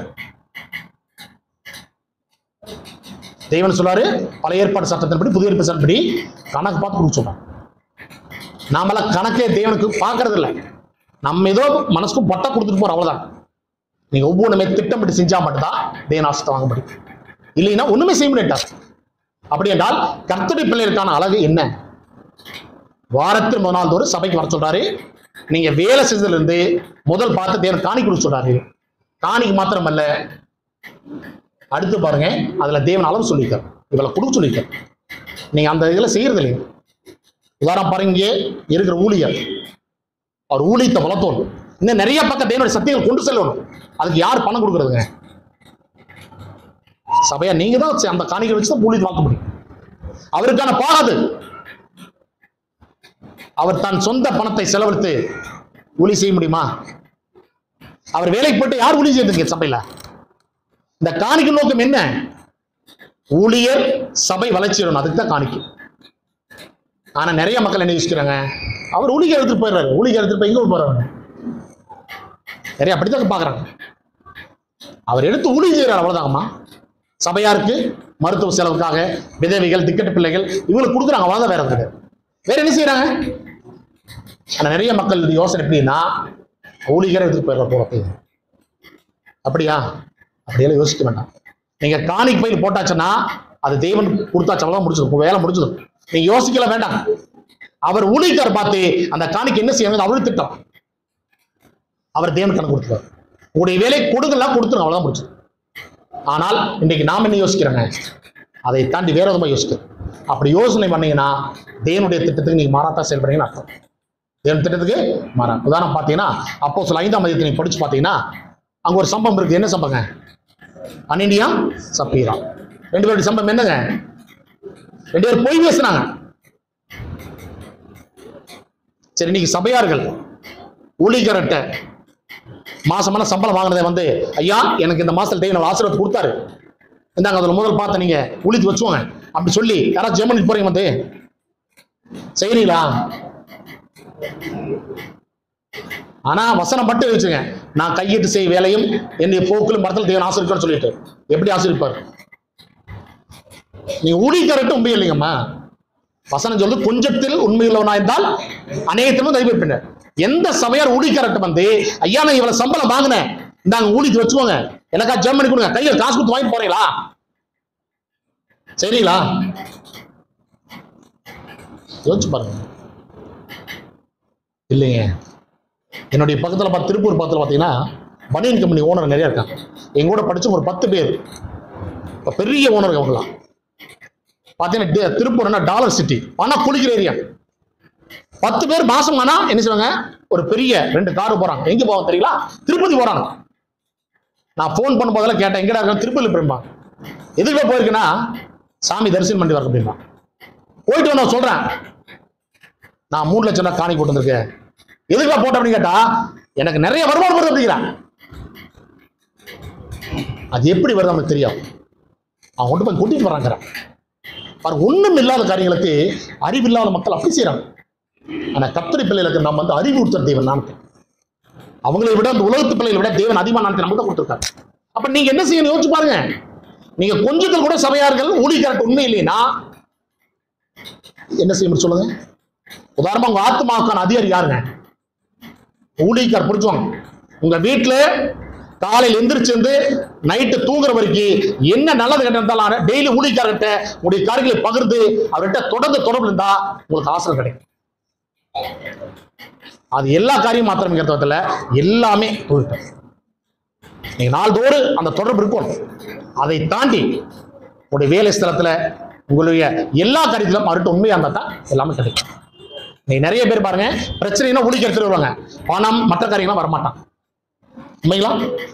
A: தேவன் சொல்றாரு, பழைய ஏற்பாடு சட்டத்தின்படி புதிய ஏற்பாடு சட்டப்படி கணக்கு பார்த்து கொடுக்க சொல்றாங்க. நாமெல்லாம் கணக்கே தேவனுக்கு பார்க்கறது இல்லை, நம்ம ஏதோ மனசுக்கும் பட்டா கொடுத்துட்டு போறோம், அவ்வளவுதான். நீங்க ஒவ்வொன்றுமே திட்டமிட்டு செஞ்சா மட்டும்தான் தேவன் ஆசீர்வாதத்தை வாங்க முடியும், இல்லைன்னா ஒண்ணுமே செய்ய முடியாது. அப்படி என்றால் கர்த்தருடைய பிள்ளைகளுக்கான அழகு என்ன? வாரத்தில் முதல் நாள் தோறும் சபைக்கு வர சொல்றாரு. நீங்க வேலை செஞ்சதுல இருந்து முதல் பார்த்து தேவன் காணி கொடுக்க சொல்றாரு. காணிக்கு மாத்திரமல்ல, அடுத்து பாருங்க, அதுல தேவன் அளவு சொல்லியிருக்காரு, இவளை கொடுக்க சொல்லியிருக்காரு. நீங்க அந்த இதுல செய்யறது இல்லைங்க. உதாரணம் பாருங்க, இங்கே இருக்கிற ஊழியர், அவர் ஊழியத்தை வளர்த்தோணும், இன்னும் நிறைய பக்கம் தேவனுடைய சத்தியங்கள் கொண்டு செல்லணும். அதுக்கு யார் பணம் கொடுக்கறதுங்க? சபையா நீங்க தான் அந்த காணிக்கை வச்சு தான் ஊழியத்தை வளர்க்க முடியும். அவருக்கான பாகாது, அவர் தன் சொந்த பணத்தை செலவழித்து ஊழி செய்ய முடியுமா? அவர் வேலைக்கு போட்டு யார் ஊழி செய்யுங்க சபையில? இந்த காணிக்கை நோக்கம் என்ன? ஊழியர் சபை வளர்ச்சிடணும், அதுக்கு தான் காணிக்கை. ஆனா நிறைய மக்கள் என்ன யோசிக்கிறாங்க, அவர் ஊழியர் எடுத்துட்டு போயிடுறாரு, ஊழியர் எடுத்துட்டு போய் எங்க போறாங்க, நிறைய அப்படித்தான் பாக்குறாங்க. அவர் எடுத்து ஊழியர் செய்யறாரு, அவ்வளவுதாங்கம்மா. சபையாருக்கு மருத்துவ செலவுக்காக விதவைகள், திக்கெட்டு பிள்ளைகள் இவங்களுக்கு கொடுக்குறாங்க, அவ்வளவுதான். வேற என்ன செய்யறாங்க? ஆனா நிறைய மக்கள் யோசனை எப்படின்னா, ஊழியரை எடுத்துட்டு போயிடுற போறது. அப்படியா? அப்படியெல்லாம் யோசிக்க வேண்டாம். நீங்க காணிக்கை பையில் போட்டாச்சுன்னா அது தேவன் கொடுத்தாச்சு, அவ்வளவு முடிச்சிடும், வேலை முடிச்சிடும். நீங்க யோசிக்கல வேண்டாம். அவர் ஊழியக்காரர் பார்த்து அந்த காணிக்கை என்ன செய்யணும் அவரு திட்டம், அவர் தேவன் கணக்கு கொடுத்துருவார். உங்களுடைய வேலை கொடுக்கலாம், கொடுத்துருங்க, அவ்வளவுதான் முடிச்சிடும். ஆனால் இன்னைக்கு நாம என்ன யோசிக்கிறோங்க, அதை தாண்டி வேற விதமா யோசிக்கிறோம். அப்படி யோசனை பண்ணீங்கன்னா தேவனுடைய திட்டத்துக்கு நீங்க மாறாத்தான் செயல்படுறீங்கன்னு அர்த்தம். தேவன் திட்டத்துக்கு மாறா. உதாரணம் பார்த்தீங்கன்னா அப்போஸ்தலர் 5ஆம் அதிகாரத்தை நீங்க படிச்சு பார்த்தீங்கன்னா அங்க ஒரு சம்பவம் இருக்கு. என்ன சம்பவங்க? அனனியா சப்பீரா 2 பேருடைய சம்பவம் என்னங்க? 2 பேர் பொய் பேசுனாங்க. சரி, இன்னைக்கு சபையார்கள் ஊழியர்கிட்ட மாசமான சம்பளம் வாங்கினதை ஐயா எனக்கு இந்த மாசத்துல தேவன் ஆசீர்வாதம் கொடுத்தாரு, இந்தாங்க அதுல முதல் பார்த்து நீங்க ஊழித்து வச்சுவாங்க அப்படி சொல்லி யாராவது ஜெர்மனி போறீங்க செய்யறீங்களா? ஆனா வசனம் மட்டும் வச்சுங்க, நான் கையிட்டு செய்ய வேலையும் என்னுடைய போக்கிலும் மரத்தில் தேவன் ஆசீர்வாதம்னு சொல்லிட்டு எப்படி ஆசீர்வார்? நீ ஊழியக்காரர்கிட்ட உண்மை இல்லைங்கம்மா. வசனம் சொல்லுது, கொஞ்சத்தில் உண்மையுள்ளவனா இருந்தால் அநேகத்திலும் தைப்பின. எந்த சபையார் ஊழியக்காரர்கிட்ட ஐயா நான் இவ்வளவு சம்பளம் வாங்கினேன், இந்தாங்க ஊழித்து வச்சுக்கோங்க, எனக்கா ஜெர்மனி கொடுங்க, கையில் காசு கொடுத்து வாங்கி போறீங்களா? சரிங்களா? யோசிச்சு பாருங்க. இல்லைங்க, என்னுடைய பக்கத்தில் திருப்பூர் பக்கத்தில் பார்த்தீங்கன்னா பனியன் கம்பெனி ஓனர் நிறைய இருக்காங்க. எங்க கூட படிச்சு ஒரு 10 பேர் பெரிய ஓனர். அவங்களாம் பார்த்தீங்கன்னா திருப்பூர் டாலர் சிட்டி, பணம் குளிக்கிற ஏரியா. 10 பேர் மாசம் ஆனா என்ன செய்வாங்க, ஒரு பெரிய 2 காரு போறாங்க. எங்க போவாங்க தெரியுங்களா? திருப்பதி போறாங்க. நான் போன் பண்ணும் போதெல்லாம் கேட்டேன், எங்கடா இருக்க? திருப்பதி போயிருப்பா. எதுக்கு போயிருக்குன்னா சாமி தரிசனம் பண்ணி வர அப்படின்னா போயிட்டு நான் சொல்றேன், நான் 3 லட்சம் ரூபாய் காணி போட்டு வந்திருக்கேன். எதுக்குலாம் போட்ட அப்படின்னு கேட்டா எனக்கு நிறைய வருமானம் வருது அப்படிங்கிறான். அது எப்படி வருது நமக்கு தெரியும். அவன் கொண்டு போய் கூட்டிட்டு வராங்க. ஒண்ணும் இல்லாத காரியங்களுக்கு அறிவில்லாத மக்கள் அப்படி செய்யறாங்க. ஆனா கர்த்தருடைய பிள்ளைகளுக்கு நம்ம அறிவுறுத்தல் தேவன். நான் அவங்களை விட அந்த உலகத்து பிள்ளைகளை விட தேவன் அதிகமான நாட்கள் நமக்கு தான் கொடுத்துருக்காரு. அப்ப நீங்க என்ன செய்யணும் யோசிச்சு பாருங்க. நீங்க கொஞ்சத்தில் கூட சபையார்கள் ஊழியக்காரர் உண்மை இல்லைன்னா என்ன செய்ய முடியும் சொல்லுங்க. உதாரணமா உங்க ஆத்மாவுக்கான அதிகாரி யாருங்க? ஊழியக்காரர். புரிஞ்சுவாங்க. உங்க வீட்டுல காலையில் எந்திரிச்சு நைட்டு தூங்குற வரைக்கும் என்ன நல்லது கண்டாலும் டெய்லி ஊழியக்காரர்கிட்ட உங்களுடைய காரியங்களை பகிர்ந்து அவர்கிட்ட தொடர்பு இருந்தா உங்களுக்கு ஆசிரியர் கிடைக்கும். அது எல்லா காரியம் மாத்திரம் கேட்டதில்ல, எல்லாமே தொழில். நீங்க நாள்தோறும் அந்த தொடர்பு இருக்கும். அதை தாண்டி உங்களுடைய வேலை ஸ்தலத்துல உங்களுடைய எல்லா காரியத்திலும் அவர்கிட்ட உண்மையா இருந்தா தான் எல்லாமே கிடைக்கும். நீங்க நிறைய பேர் பாருங்க, பிரச்சனைனா ஊழியர் எடுத்துட்டு வருவாங்க, பணம் மற்ற காரியங்கள்லாம் வரமாட்டான். உண்மைங்களா?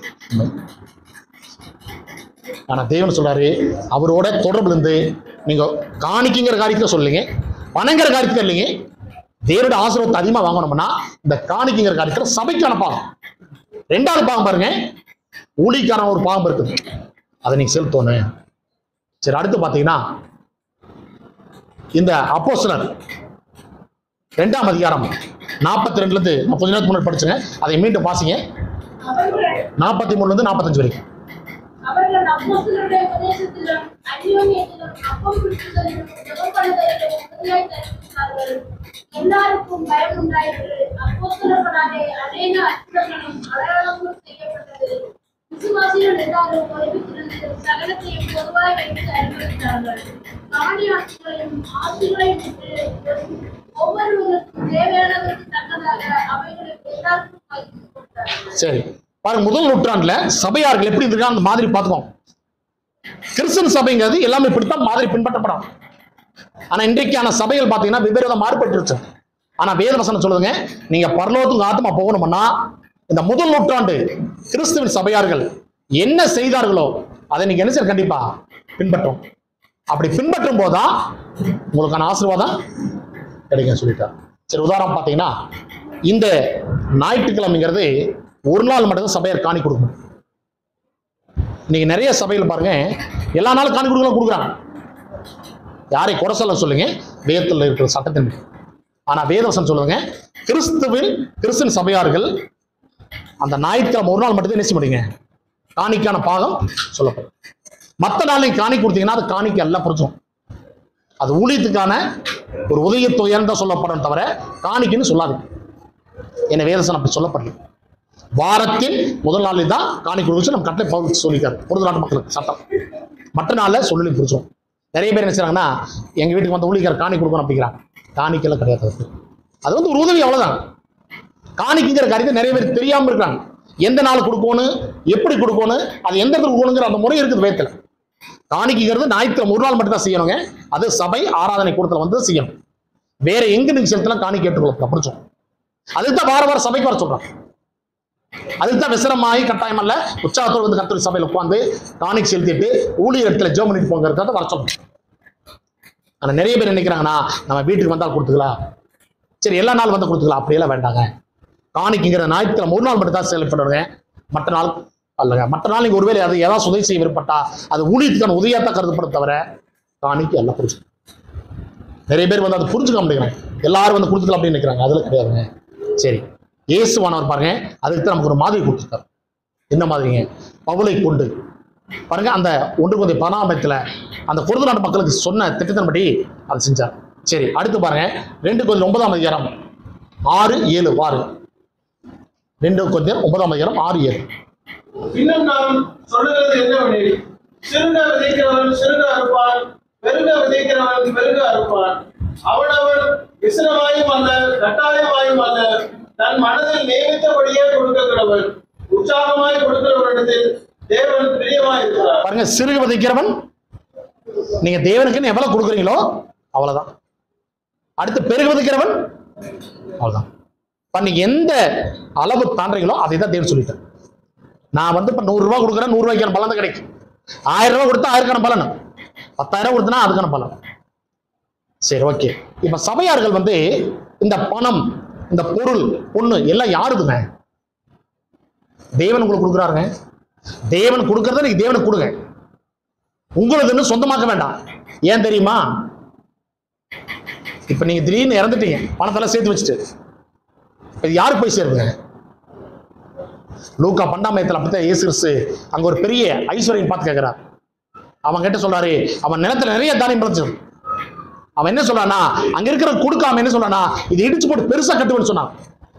A: ஆனா தேவன் சொல்றாரு, அவரோட தொடர்புல இருந்து நீங்க காணிக்கிங்கிற காரியத்தை சொல்லுங்க, பணங்கிற காரியத்தை இல்லைங்க. தேவனுடைய ஆசீர்வாதத்தை அதிகமா வாங்கணும்னா இந்த காணிக்கிங்கிற காரியத்துல சபைக்கான பாகம். ரெண்டாவது பாகம் பாருங்க, ஊழியக்கான ஒரு பாகம் இருக்குது, அதை நீங்க செலுத்தணும். சரி, அடுத்து பாத்தீங்கன்னா இந்த அப்போஸ்தலர் 2ஆம் அதிகாரம் 42ல இருந்து கொஞ்ச நேரத்துக்கு முன்னாடி படிச்சுங்க, அதை மீண்டும் வாசிங்க. 43ல இருந்து 45 வரைக்கும்.
D: அவர்கள் அப்போஸ்தலருடைய உபதேசத்திலும் அந்யோன்யத்திலும் அப்பம் பிடித்ததிலும் ஜெபம் பண்ணுதலிலும் உறுதியாய் தரிசித்தார்கள். எல்லாருக்கும் பயம் உண்டாயிற்று. அப்போஸ்தலர்களாலே அநேக அற்புதங்களும் அடையாளங்களும் செய்யப்பட்டது. விசுவாசிகள் எல்லாரும் ஒருமித்திருந்து சகலத்தையும் பொதுவாய் வைத்து அறிவித்தார்கள். காணியாட்சிகளையும் ஆசிகளையும் விட்டு ஒவ்வொருவருக்கும் தேவையானதற்கு தக்கதாக அவைகளுக்கு எல்லாருக்கும் பகிர்ந்து கொடுத்தார்கள்.
A: சரி பாருங்க, முதல் நூற்றாண்டுல சபையார்கள் எப்படி இருந்திருக்காங்க அந்த மாதிரி பார்த்துக்கோங்க. கிறிஸ்தன் சபைங்கிறது எல்லாமே இப்படித்தான் மாதிரி பின்பற்றப்படும். ஆனா இன்றைக்கான சபைகள் பாத்தீங்கன்னா வெவ்வேறு மாறுபட்டுருச்சு. ஆனா வேத வசனம் சொல்லுதுங்க, நீங்க பரலோகத்துக்கு ஆத்மா போகணும்னா இந்த முதல் நூற்றாண்டு கிறிஸ்துவின் சபையார்கள் என்ன செய்தார்களோ அதை நீங்க என்ன செய்ய கண்டிப்பா பின்பற்றும். அப்படி பின்பற்றும் போதுதான் உங்களுக்கான ஆசீர்வாதம் கிடைக்கும் சொல்லிட்டார். சரி, உதாரணம் பாத்தீங்கன்னா இந்த ஞாயிற்றுக்கிழமைங்கிறது ஒரு நாள் மட்டும் சபையார் காணி கொடுக்கணும். நீங்க நிறைய சபையில் பாருங்க, எல்லா நாளும் காணி கொடுக்குறாங்க. யாரை குறை சொல்ல சொல்லுங்க, வேதத்தில் இருக்கிற சட்டத்தின். ஆனா வேதவசம் சொல்லுங்க, கிறிஸ்துவின் சபையார்கள் அந்த ஞாயிற்றுக்கிழமை ஒரு நாள் மட்டும் என்ன செய்ய முடியுங்க, காணிக்கான பாகம் சொல்லப்படும். மற்ற நாள் நீங்க காணி கொடுத்தீங்கன்னா அது காணிக்கு எல்லாம் புரிஞ்சும். அது ஊழியத்துக்கான ஒரு உதயத்தொகைன்னு தான் சொல்லப்படும் தவிர காணிக்குன்னு சொல்லாது. என்ன வேதவசனம் அப்படி சொல்லப்படல. வாரத்தின் முதல் நாளில் தான் காணி கொடுத்து நம்ம கட்டளை பகுதி சொல்லிக்காரு பொது நாட்டு மக்களுக்கு சட்டம். மற்ற நாளில் சொல்லி புரிச்சோம். நிறைய பேர் என்ன செய்றாங்கன்னா, எங்க வீட்டுக்கு வந்து ஊழியக்காரர் காணி கொடுக்கணும் அப்படிங்கிறாங்க. காணிக்கெல்லாம் கிடையாது. அது வந்து ஒரு உதவி, அவ்வளவுதான். காணிக்கிங்கிற காரியத்தை நிறைய பேர் தெரியாம இருக்காங்க. எந்த நாள் கொடுக்கணும், எப்படி கொடுக்கணும், அது எந்த இடத்துல கொடுக்கணுங்கிற அந்த முறை இருக்குது வேதத்துல. காணிக்கிறது ஞாயிற்றுக்கிழமை ஒரு நாள் மட்டும் தான் செய்யணுங்க. அது சபை ஆராதனை கூடத்துல வந்து செய்யணும். வேற எங்க நீங்க செலுத்தலாம் காணி கேட்டுக்கொள்ள புரிச்சோம். அதுதான் வார வாரம் சபைக்கு வர சொல்றாங்க. அதுதான் விசரமாயி கட்டாயம் அல்ல, உற்சாகத்தோடு வந்து கர்த்தருடைய சபையில் உட்கார்ந்து காணிக்கு செலுத்திட்டு ஊழியர் இடத்துல ஜெபம் பண்ணிட்டு போங்கிறத வர சொல்லணும். ஆனா நிறைய பேர் நினைக்கிறாங்கன்னா, நம்ம வீட்டுக்கு வந்தால் கொடுத்துக்கலாம், சரி எல்லா நாள் வந்து கொடுத்துக்கலாம், அப்படியெல்லாம் வேண்டாங்க. காணிக்குங்கிற ஞாயிற்றுக்கிழமை ஒரு நாள் மட்டும் தான் செயல்படுறேங்க, மற்ற நாள் அல்லங்க. மற்ற நாள் நீங்க ஒருவேளை அது ஏதாவது உதவி செய்ய விருப்பப்பட்டா அது ஊழியத்துக்கான உதவியாத்தான் கருதப்படும் தவிர காணிக்கு எல்லாம் புரிஞ்சு. நிறைய பேர் வந்து அதை புரிஞ்சுக்க முடியுங்க, எல்லாரும் வந்து கொடுத்துக்கலாம் அப்படின்னு நினைக்கிறாங்க. அதுல கிடையாதுங்க. சரி, இயேசுவானவர் பாருங்க, அதுக்கு தான் நமக்கு ஒரு மாதிரி கொடுத்துருக்காரு. என்ன மாதிரிங்க? பவுலை கொண்டு பாருங்க, அந்த 1 Corinthians 15 அந்த கொரிந்து நாட்டு மக்களுக்கு சொன்ன திட்டத்தின்படி அதை செஞ்சார். சரி, அடுத்து பாருங்க 2 Corinthians 9ஆம் அதிகாரம் 6-7 வாரு. 2 Corinthians 9ஆம் அதிகாரம் 6-7.
C: இன்னும் நாம் சொல்லுகிறது என்னவெனில், சிறுக விதைக்கிறவன் சிறுக அறுப்பான், பெருக விதைக்கிறவன் பெருக அறுப்பான். அவனவன் விசனமாயும் அல்ல கட்டாயமாயும் அல்ல, தன் மனதில் நியமித்தபடியே கொடுக்க கடவன். உற்சாகமாய் கொடுக்கிறவனிடத்தில் தேவன் பிரியமாய் இருக்கிறார்.
A: பாருங்க, சிறுக விதைக்கிறவன் நீங்க தேவனுக்குன்னு எவ்வளவு கொடுக்குறீங்களோ அவ்வளவுதான். அடுத்து பெருக விதைக்கிறவன் அவ்வளவுதான். நீங்க எந்த அளவு தாண்டீங்களோ அதை தான் தேவன் சொல்லிட்டார். நான் வந்து இப்ப 100 ரூபாய் கொடுக்குறேன், 100 ரூபாய்க்கான பலன் தான் கிடைக்கும். 1000 ரூபாய் கொடுத்தா 1000க்கான பலன், 10,000 கொடுத்தனா அதுக்கான பலன். சரி, ஓகே. இப்ப சபையார்கள் வந்து இந்த பணம், இந்த பொருள், பொண்ணு எல்லாம் யாருதுங்க? தேவன் உங்களுக்கு கொடுக்குறாருங்க. தேவன் கொடுக்கறத நீங்க தேவனுக்கு கொடுங்க. உங்களுக்கு சொந்தமாக்க வேண்டாம். ஏன் தெரியுமா? இப்ப நீங்க திடீர்னு இறந்துட்டீங்க, பணத்தெல்லாம் சேர்த்து வச்சுட்டு, இது யாருக்கு போய் சேருங்க? லூக்கா 12 அப்படித்தான் இயேசு கிறிஸ்து அங்க ஒரு பெரிய ஐஸ்வர்யம் பார்த்து கேட்கிறார். அவன் கிட்ட சொல்றாரு, அவன் நிலத்துல நிறைய தானியம் விளைஞ்சு. அவன் என்ன சொல்றானா, அங்க இருக்கிற கொடுக்காம என்ன சொல்றானா, இது இடிச்சு போட்டு பெருசா கட்டுவேன்னு சொன்னான்.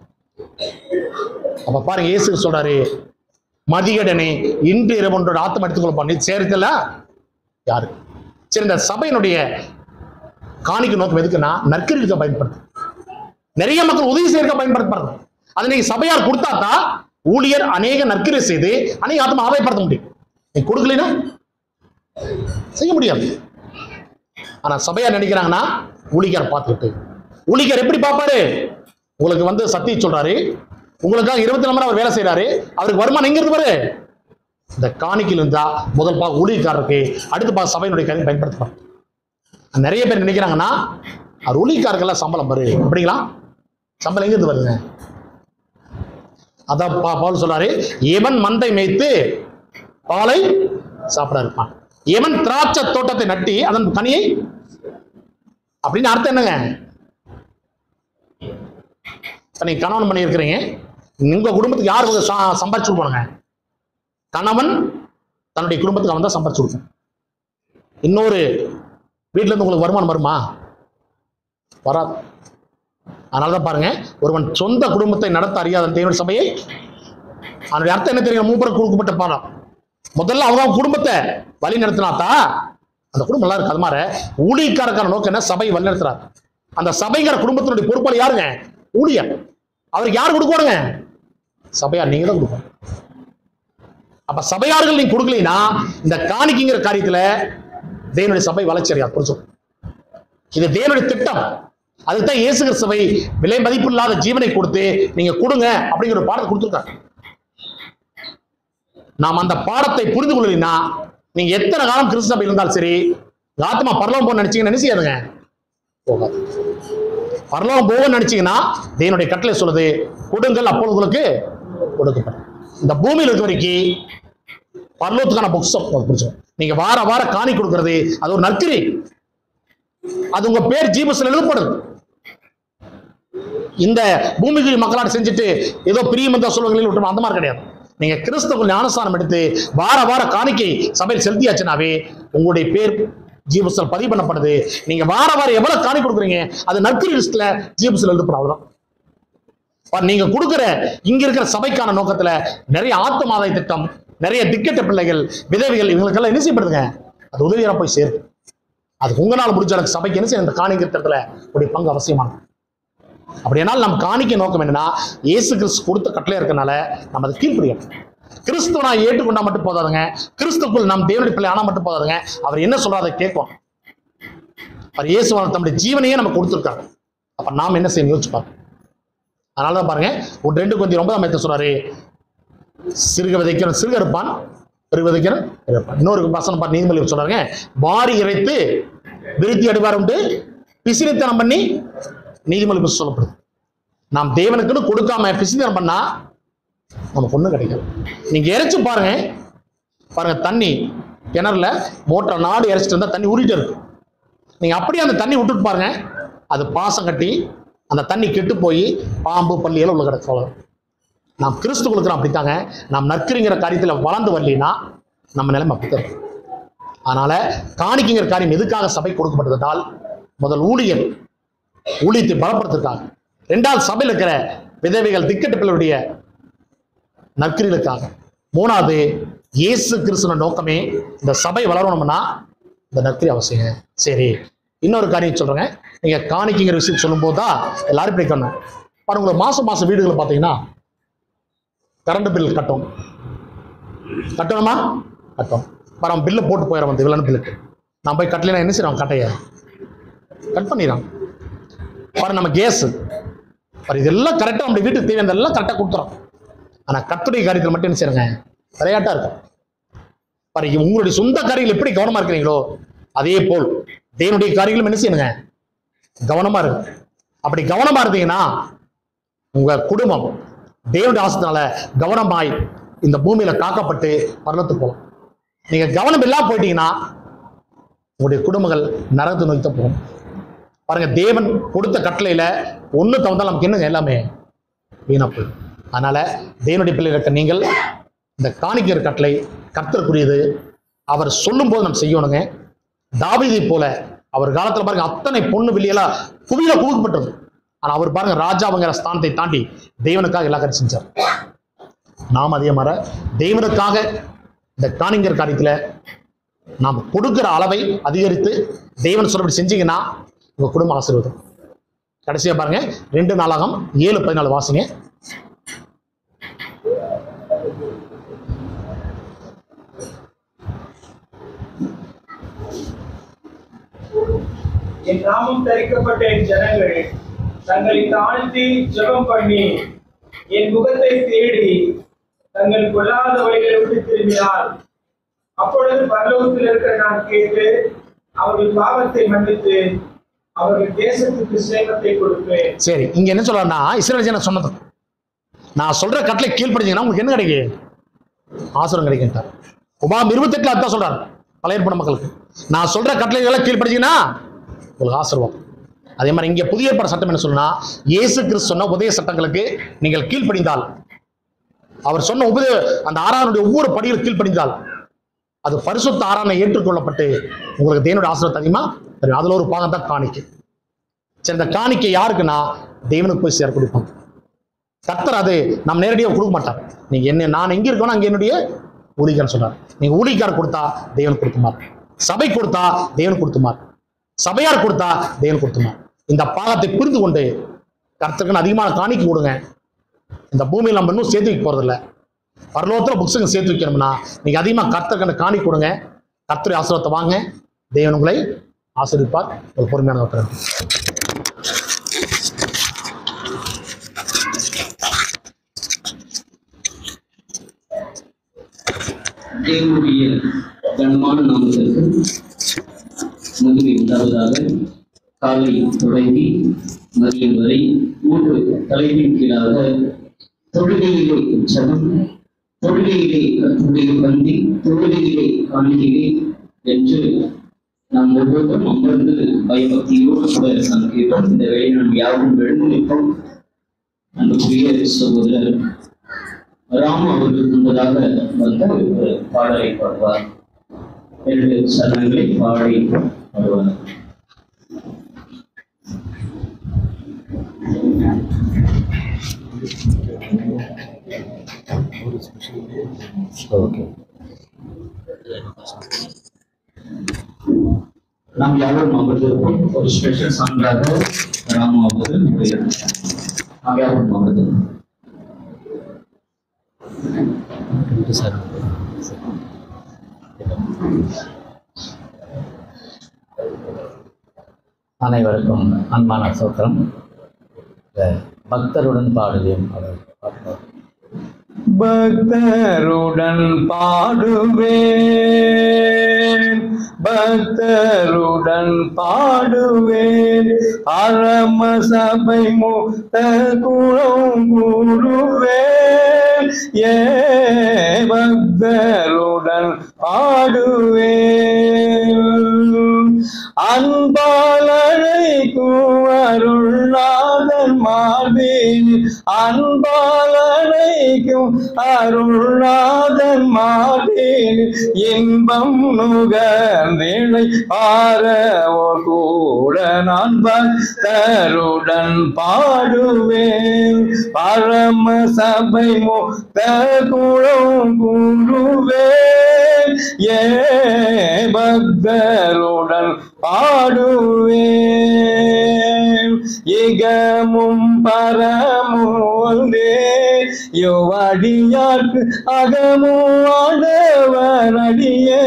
A: அப்ப பாருங்க, இயேசு சொல்றாரு, மதியடனே இன்று இரவு ஒன்றோட ஆத்தம் எடுத்துக்கொள்ளப்பா, நீ சேர்த்தல யாரு. சரி, இந்த சபையினுடைய காணிக்க நோக்கம் எதுக்குன்னா நற்கரிக்க பயன்படுத்து. நிறைய மக்கள் உதவி செய்ய பயன்படுத்தப்படுறது. அதை நீங்க சபையார் கொடுத்தாதான் ஊழியர் அநேக நற்கரை செய்து அநேக ஆத்மா ஆதாயப்படுத்த முடியும். நீ கொடுக்கலைன்னா செய்ய முடியாது. ஆனா சபையார் நினைக்கிறாங்கன்னா ஊழியர் பார்த்துக்கிட்டு, ஊழியர் எப்படி பார்ப்பாரு, உங்களுக்கு சத்தியம் சொல்றாரு, உங்களுக்காக 24 மணி நேரம் அவர் வேலை செய்யறாரு, அவருக்கு வருமானம் எங்க இருந்து வரு, இந்த காணிக்கையில் இருந்தா முதல் ஊழியக்காரருக்கு, அடுத்து சபையினுடைய காரியம் பயன்படுத்துவார். நிறைய பேர் நினைக்கிறாங்கன்னா அவர் ஊழியக்காரர்கள்லாம் சம்பளம் வரு, அப்படிங்களா? சம்பளம் எங்க இருந்து வருங்க? அதான் பவுல் சொல்றாரு, எவன் மந்தை மேய்த்து பாலை சாப்பிட இருப்பான், எவன் திராட்சை தோட்டத்தை நட்டி அதன் கனியை, அப்படின்னு அர்த்தம் என்னங்க? நீங்க கணவன் பண்ணி இருக்கிறீங்க, உங்க குடும்பத்துக்கு யார் சம்பாதிச்சு கொடுப்பானுங்க? கணவன் தன்னுடைய குடும்பத்துக்கு அவன் தான் சம்பாதிச்சு கொடுப்பான். இன்னொரு வீட்டுல இருந்து உங்களுக்கு வருமானம் வருமா? வராது. அதனாலதான் பாருங்க, ஒருவன் சொந்த குடும்பத்தை நடத்த அறியாத தேவனுடைய சபையை, அதனுடைய அர்த்தம் என்ன தெரியும்? மூப்பருக்கு கொடுக்கப்பட்ட பாடம். முதல்ல அவங்க குடும்பத்தை வழி நடத்தினாத்தா அந்த குடும்பம் நல்லா இருக்கு. அது மாதிரி ஊழியக்காரக்கான நோக்கம் என்ன? சபையை வழி நடத்துறாரு. அந்த சபைங்கிற குடும்பத்தினுடைய பொறுப்பாளி யாருங்க? ஊழியர். அவருக்கு யார் கொடுக்கணுங்க? சபையார். நீங்க தான் கொடுக்கணும். அப்ப சபையார்கள் நீங்க கொடுக்கலீங்கன்னா இந்த காணிக்கைங்கிற காரியத்துல தேவனுடைய சபை வளர்ச்சி அடையாது. புரிஞ்சு, இது தேவனுடைய திட்டம். அதுதான் இயேசு கிறிஸ்துவை விலை மதிப்பு இல்லாத ஜீவனை கொடுத்து நீங்க கொடுங்க அப்படிங்கிற ஒரு பாடத்தை கொடுத்துருக்காங்க. நாம் அந்த பாடத்தை புரிந்து கொள்ளலைன்னா நீங்க எத்தனை காலம் கிறிஸ்து சபையில் இருந்தாலும் சரி, ஆத்மா பரலோகம் போக நினைச்சீங்கன்னு நினைச்சியாதுங்க, போகாது. பரலோகம் போக நினைச்சீங்கன்னா தேவனுடைய கட்டளை சொல்லுது, கொடுங்கள் அப்பொழுது உங்களுக்கு கொடுக்கப்படும். இந்த பூமியில் இருக்க வரைக்கும் பரலோகத்துக்கான பொக்ஷம் புரிஞ்சோம். நீங்க வார வார காணி கொடுக்கிறது அது ஒரு நற்கிரி. அது உங்க பேர் ஜீவஸ்ல எழுதப்படுது. இந்த பூமிக்கு மக்களாட செஞ்சுட்டு ஏதோ பிரியமந்தா சொல்லுவாங்க அந்த மாதிரி கிடையாது. நீங்க கிறிஸ்துவ ஞானஸ்தானம் எடுத்து வார வார காணிக்கை சபையில் செலுத்தியாச்சுனாவே உங்களுடைய பேர் ஜீவஸ்ல பதிவு பண்ணப்படுது. நீங்க வார வாரம் எவ்வளவு காணி கொடுக்குறீங்க அது நற்கிரி லிஸ்ட்ல ஜீவஸ்ல எழுதப்படும். அவ்வளவுதான். நீங்க கொடுக்குற இங்க இருக்கிற சபைக்கான நோக்கத்துல நிறைய ஆத்மாதாய திட்டம், நிறைய திக்கெட்ட பிள்ளைகள், விதவைகள், இவங்களுக்கெல்லாம் என்ன செய்யப்படுதுங்க? அது உதவியா போய் சேருது. அது உங்களால் முடிஞ்ச எனக்கு சபைக்கு என்ன செய்ய இந்த காணிக்கை திட்டத்துல உடைய பங்கு அவசியமானது. அப்படியானால் நம்ம காணிக்கை நோக்கம் என்னன்னா இயேசு கிறிஸ்து கொடுத்த கட்டளை இருக்கனால நம்ம அதை கீழ்ப்படியணும். கிறிஸ்துவ நான் ஏற்றுக்கொண்டா மட்டும் போதாதுங்க, கிறிஸ்துக்குள் நாம் தேவனுடைய பிள்ளை ஆனா மட்டும் போதாதுங்க. அவர் என்ன சொல்றாரு அதை கேட்கும். அவர் இயேசு தம்முடைய ஜீவனையே நம்ம கொடுத்துருக்காங்க. அப்ப நாம் என்ன செய்யணும் யோசிச்சு பாருங்க. அதனாலதான் பாருங்க, ஒரு 2 Corinthians 9 சொல்றாரு, சிறுக விதைக்கிறவன் சிறுக இருப்பான், பெருக விதைக்கிறவன் இருப்பான். இன்னொரு வசனம் பாரு, நீதிமொழி சொல்றாங்க, வாரி இறைத்து விருத்தி அடைவார் உண்டு, பிசினித்தனம் பண்ணி நீதிமொழி சொல்லப்படுது. நாம் தேவனுக்குன்னு கொடுக்காம பிசினித்தனம் பண்ணா நமக்கு ஒண்ணும் கிடைக்காது. நீங்க இறைச்சு பாருங்க, தண்ணி கிணறுல மோட்டர் நாடு இறைச்சிட்டு இருந்தா தண்ணி ஊறிட்டு இருக்கு. நீங்க அப்படியே அந்த தண்ணி விட்டுட்டு பாருங்க, அது பாசம் கட்டி அந்த தண்ணி கெட்டு போய் பாம்பு பள்ளி எல்லாம் உள்ள கிடக்கு. நாம் கிறிஸ்துவுக்கு அப்படித்தாங்க. நாம் நற்கரிங்கிற காரியத்தில் வளர்ந்து வரலினா நம்ம நிலைமை அப்படித்தான். அதனால காணிக்கைங்கிற காரியம் எதுக்காக சபை கொடுக்கப்பட்டதால், முதல் ஊழியத்தை பலப்படுத்துறதுக்காக, 2வது சபையில் இருக்கிற விதவைகள் திக்கெட்டு பிள்ளையுடைய நற்கரிகளுக்காக, 3வது இயேசு கிறிஸ்துவ நோக்கமே இந்த சபை வளரணும்னா இந்த நற்கரி அவசியம். சரி, இன்னொரு காரியம் சொல்றேங்க. நீங்க காணிக்கைங்கிற விஷயம் சொல்லும் போதுதான் எல்லாரும் பிடிக்கணும். பாருங்க, மாசம் வீடுகளை பார்த்தீங்கன்னா கரண்ட் பில் கட்டணுமா? கட்டும். பாரு, பில்லு போட்டு போயிடும். வந்து இவ்வளோ பில்லுக்கு நான் போய் கட்டலைன்னா என்ன செய்யறோம்? கட்டைய கட் பண்ணிடுறான். பாரு, நம்ம கேஸ் பாரு, இதெல்லாம் கரெக்டாக நம்ம வீட்டுக்கு தேவையானதெல்லாம் கரெக்டாக கொடுத்துறோம். ஆனால் கத்துடைய காரியத்தில் மட்டும் என்ன செய்யறங்க? விளையாட்டா இருக்கும். பாரு, உங்களுடைய சொந்த காரியங்கள் எப்படி கவனமா இருக்கிறீங்களோ அதே போல் தேவனுடைய காரியங்களும் என்ன செய்யணுங்க? கவனமா இருக்கு. அப்படி கவனமா இருந்தீங்கன்னா உங்க குடும்பம் தேவனுடைய ஆசத்தினால கவனமாய் இந்த பூமியில காக்கப்பட்டு பரலத்துக்கு போகலாம். நீங்க கவனம் இல்லாம போயிட்டீங்கன்னா உங்களுடைய குடும்பங்கள் நரகத்தை நோக்கி தான் போகும். பாருங்க, தேவன் கொடுத்த கட்டளையில ஒண்ணு தவந்தால் நமக்கு என்னங்க? எல்லாமே வீணா போயிடும். அதனால தேவனுடைய பிள்ளை இருக்க நீங்கள் இந்த காணிக்கிற கட்டளை கர்த்தருக்குரியது. அவர் சொல்லும் போது நம்ம செய்யணுங்க. தாவீதை போல அவர் காலத்துல பாருங்க அத்தனை பொண்ணு வெளியெல்லாம் குவியில குவிக்கப்பட்டது. ஆனா அவர் பாருங்க ராஜாவுங்கிற ஸ்தானத்தை தாண்டி தேவனுக்காக எல்லா காரியம் செஞ்சார். நாம் அதே மாதிரி தேவனுக்காக இந்த காணிக்கிற காரியத்துல நாம் கொடுக்கிற அளவை அதிகரித்து தேவன் சொல்லப்படி செஞ்சீங்கன்னா உங்க குடும்ப ஆசீர்வாதம். கடைசியா பாருங்க 2 நாளாகம் 7:14 வாசிங்க.
E: என் நாமம் தரிக்கப்பட்ட என் ஜனங்கள் தங்களை தாழ்த்தி ஜெபம் பண்ணி என் முகத்தை தேடி தங்கள் கொள்ளாத வழிகளை விட்டு திரும்பினார், அப்பொழுது பரலோகத்தில் இருக்கிற நான் கேட்டு அவர்கள் பாவத்தை மன்னித்து அவர்கள் தேசத்துக்கு சேமத்தை கொடுப்பேன்.
A: சரி, இங்க என்ன சொல்றாருன்னா இஸ்ரவேல் ஜனம் சொன்னது, நான் சொல்ற கட்டளை கீழ்ப்படிச்சீங்கன்னா உங்களுக்கு என்ன கிடைக்கும்? ஆசீர்வாதம் கிடைக்கின்றார். உபாகம் 28 அதான் சொல்றாரு பழைய ஏற்பாடு மக்களுக்கு, நான் சொல்ற கட்டளைகளை கீழ்ப்படிச்சீங்கன்னா உங்களுக்கு ஆசீர்வாதம். அதே மாதிரி இங்க புதிய ஏற்பாடு சட்டம் என்ன சொல்லுன்னா, இயேசு கிறிஸ்து சொன்ன உபதேச சட்டங்களுக்கு நீங்கள் கீழ்ப்படிந்தால், அவர் சொன்ன அந்த ஆராதனுடைய ஒவ்வொரு படியில் கீழ்ப்படிந்தால் அது பரிசுத்த ஆராதனை ஏற்றுக்கொள்ளப்பட்டு உங்களுக்கு தேவனுடைய ஆசீர்வாதம் அதிகமா தெரியும். அதுல ஒரு பாகம் தான் காணிக்கை. சரி, இந்த காணிக்கை யாருக்குன்னா தேவனுக்கு போய் சேர கொடுப்பாங்க. கர்த்தர் அது நம்ம நேரடியாக கொடுக்க மாட்டார். நீங்க என்ன, நான் எங்க இருக்கணும் அங்க என்னுடைய ஊழியக்காரன் சொல்றாரு. நீங்க ஊழியக்காரர் கொடுத்தா தேவன் கொடுத்துமார், சபை கொடுத்தா தேவன் கொடுத்துமார், சபையார் கொடுத்தா தேவன் கொடுத்துமார். இந்த பாகத்தை புரிந்து கொண்டு கர்த்தருக்கு அதிகமான காணிக்கை கொடுங்க. இந்த பூமியில் நம்ம இன்னும் சேர்த்து வைக்க போறதில்லை. பரலோகத்தில் புக்ஸுங்க சேர்த்து வைக்கணும்னா நீங்க அதிகமாக கர்த்தருக்கு காணிக்கை கொடுங்க. கர்த்தருடைய ஆசீர்வாதத்தை வாங்க. தேவன் உங்களை ஆசீர்வதிப்பார். ஒரு பொறுமையான ஒருத்தர்.
G: தேவனுடைய கனமான நாமத்திற்கு மகிமை உண்டாவதாக. காலை தொடங்கி மதியம் வரை 3 தலைப்பின் கீழாக தொழுகையிலே ஜெபம், தொழுகையிலே கர்த்தருடைய பந்தி, தொழுகையிலே காணிக்கை என்று நாம் ஒவ்வொருவரும் அமர்ந்து பயபக்தியோடு கூட நாம் கேட்போம். இந்த வேலை நாம் யாரும் எழுந்து நிற்போம். அன்புக்குரிய சகோதரர் ராம் அவர்கள் முன்பதாக வந்து ஒரு பாடலை பாடுவார். 2 சரணங்களை பாடி பாடுவார். நாம் யாரும் அமர்ந்திருப்போம். ஒரு ஸ்பெஷல் சாங்காக ராமு அவர்கள் நாம் யாரும் அமர்ந்திருப்போம்.
H: அனைவருக்கும் அன்பான சோத்திரம். பக்தருடன் பாடுவேன். பக்தருடன் பாடுவேன், பக்தருடன் பாடுவேன், அரம சபை மூத்த குளம் கூடுவேன், ஏ பக்தருடன் பாடுவேன். அன்பாலழைக்கும் அருள்நாதன் மார்பின், அன்பாலழைக்கும் அருள்நாதன் மார்பின், இன்பம் நுகர்நிலை ஆரவோ கூட நான் பக்தருடன் பாடுவேன், பரம சபை முக்த குளம் கூடுவேன், ஏ பக்தருடன் பாடுவேன். இகமும் பரமுண்டே யோவடியார்க்கு அகமும் ஆண்டவன் அடியே,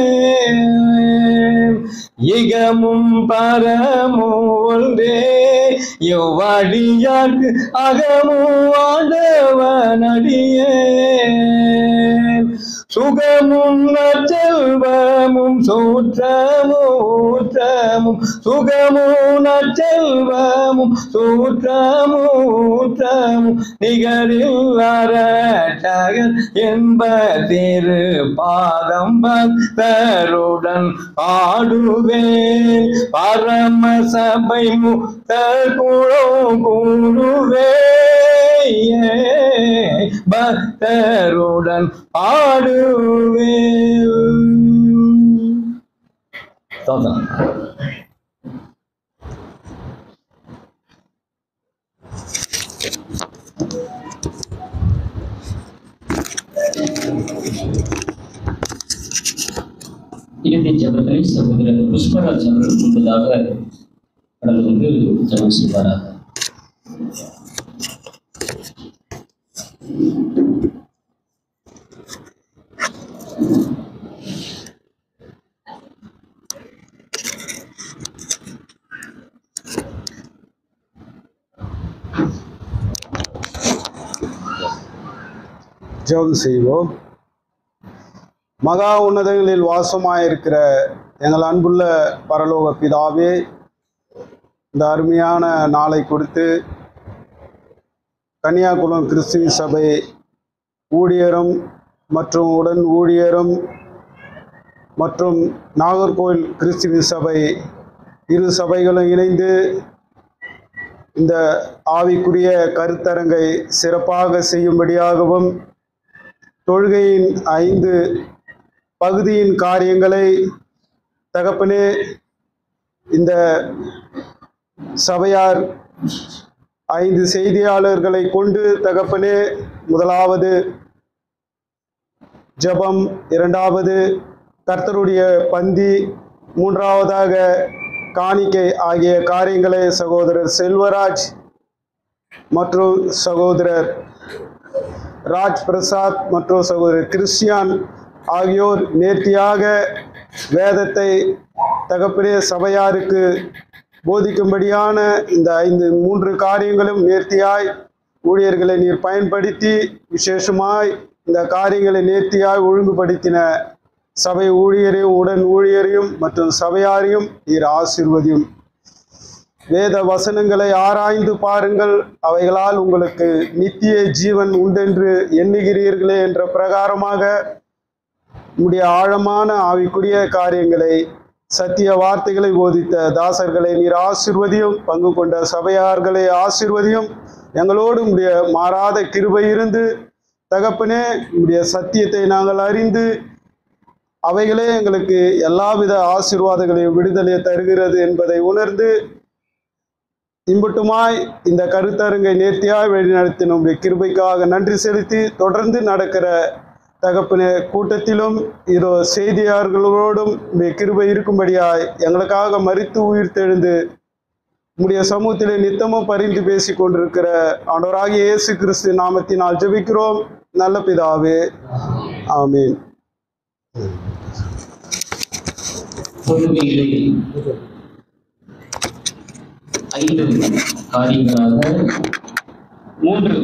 H: இகமும் பரமுண்டே யோவடியார்க்கு அகமும் ஆண்டவன் அடியே, சுகமும் நற்செல்வமும் சூற்றமூற்றமும், சுகமும் நற்செல்வமும் சூற்றமூற்றமும், நிகரில் அரட்சகன் என்ப திரு பாதம் பக்தருடன் பாடுவேன், பரம சபை முக்த குளம் கூடுவேன், பக்தருடன் பாடுவேன். ஸ்தோத்திரம்.
G: இறுதி ஜபத்தை சகோதரர் புஷ்பராஜ் அவர்கள் முன்பதாக கடந்து வந்து ஜபம் செய்வாராக.
I: ஜெபம் செய்வோம். மகா உன்னதங்களில் வாசமாயிருக்கிற எங்கள் அன்புள்ள பரலோக பிதாவே, இந்த அருமையான நாளை கொடுத்து கன்னியாகுளம் கிறிஸ்துவ சபை ஊழியரும் மற்றும் உடன் ஊழியரும் மற்றும் நாகர்கோவில் கிறிஸ்துவ சபை இரு சபைகளும் இணைந்து இந்த ஆவிக்குரிய கருத்தரங்கை சிறப்பாக செய்யும்படியாகவும் தொழுகையின் 5 பகுதியின் காரியங்களை தகப்பனே இந்த சபையார் 5 செய்தியாளர்களை கொண்டு தகப்பனே, முதலாவது ஜெபம், இரண்டாவது கர்த்தருடைய பந்தி, மூன்றாவதாக காணிக்கை ஆகிய காரியங்களை சகோதரர் செல்வராஜ் மற்றும் சகோதரர் ராஜ் பிரசாத் மற்றும் சகோதரர் கிறிஸ்டியான் ஆகியோர் நேர்த்தியாக வேதத்தை தகப்பனே சபையாருக்கு போதிக்கும்படியான இந்த 3 காரியங்களும் நேர்த்தியாய் ஊழியர்களை நீர் பயன்படுத்தி விசேஷமாய் இந்த காரியங்களை நேர்த்தியாய் ஒழுங்குபடுத்தின சபை ஊழியரையும் உடன் ஊழியரையும் மற்றும் சபையாரையும் நீர் ஆசீர்வதியும். வேத வசனங்களை ஆராய்ந்து பாருங்கள், அவைகளால் உங்களுக்கு நித்திய ஜீவன் உண்டென்று எண்ணுகிறீர்களே என்ற பிரகாரமாக உம்முடைய ஆழமான ஆவிக்குரிய காரியங்களை, சத்திய வார்த்தைகளை போதித்த தாசர்களை நீர் ஆசீர்வதியும். பங்கு கொண்ட சபையார்களை ஆசீர்வதியும். எங்களோடு உம்முடைய மாறாத கிருபை இருந்து தகப்பனே, உம்முடைய சத்தியத்தை நாங்கள் அறிந்து அவைகளே எங்களுக்கு எல்லாவித ஆசீர்வாதங்களையும் விடுதலை தருகிறது என்பதை உணர்ந்து இம்பட்டுமாய் இந்த கருத்தரங்கை நேர்த்தியாய் வழிநடத்தி நம்முடைய கிருபைக்காக நன்றி செலுத்தி, தொடர்ந்து நடக்கிற தகப்பனே கூட்டத்திலும் இதோ செய்தியாளர்களோடும் உடைய கிருபை இருக்கும்படியாய் எங்களுக்காக மரித்து உயிர் தெழுந்து உம்முடைய சமூகத்திலே நித்தமும் பரிந்து பேசி கொண்டிருக்கிற ஆண்டவராகிய இயேசு கிறிஸ்து நாமத்தினால் ஜெபிக்கிறோம் நல்ல பிதாவே, ஆமீன்.
G: தொழுகைகளை 5 காரியங்களாக 3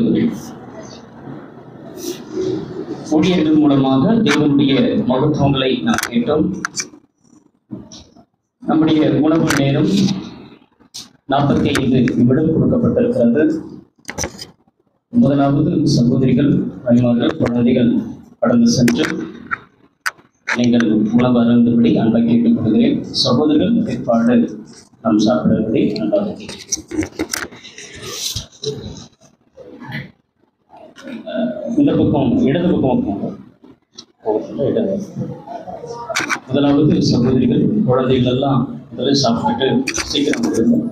G: ஊழியர்கள் மூலமாக தேவனுடைய மகத்துவங்களை நாம் கேட்டோம். நம்முடைய உணவு நேரம் 45 நிமிடம் கொடுக்கப்பட்டிருக்கிறது. முதலாவது சகோதரிகள், தாய்மார்கள், குழந்தைகள் கடந்து சென்று நீங்கள் உணவு அருந்தும்படி அன்பாக கேட்டுக்கொள்கிறேன். சகோதரர்கள் பிற்பாடு நாம் சாப்பிடும்படி அன்பாக இந்த பக்கம் இடது பக்கம் இடது. முதலாவது சகோதரிகள், குழந்தைகள் எல்லாம் முதல்ல சாப்பிட்டுட்டு சீக்கிரம் கொடுங்க.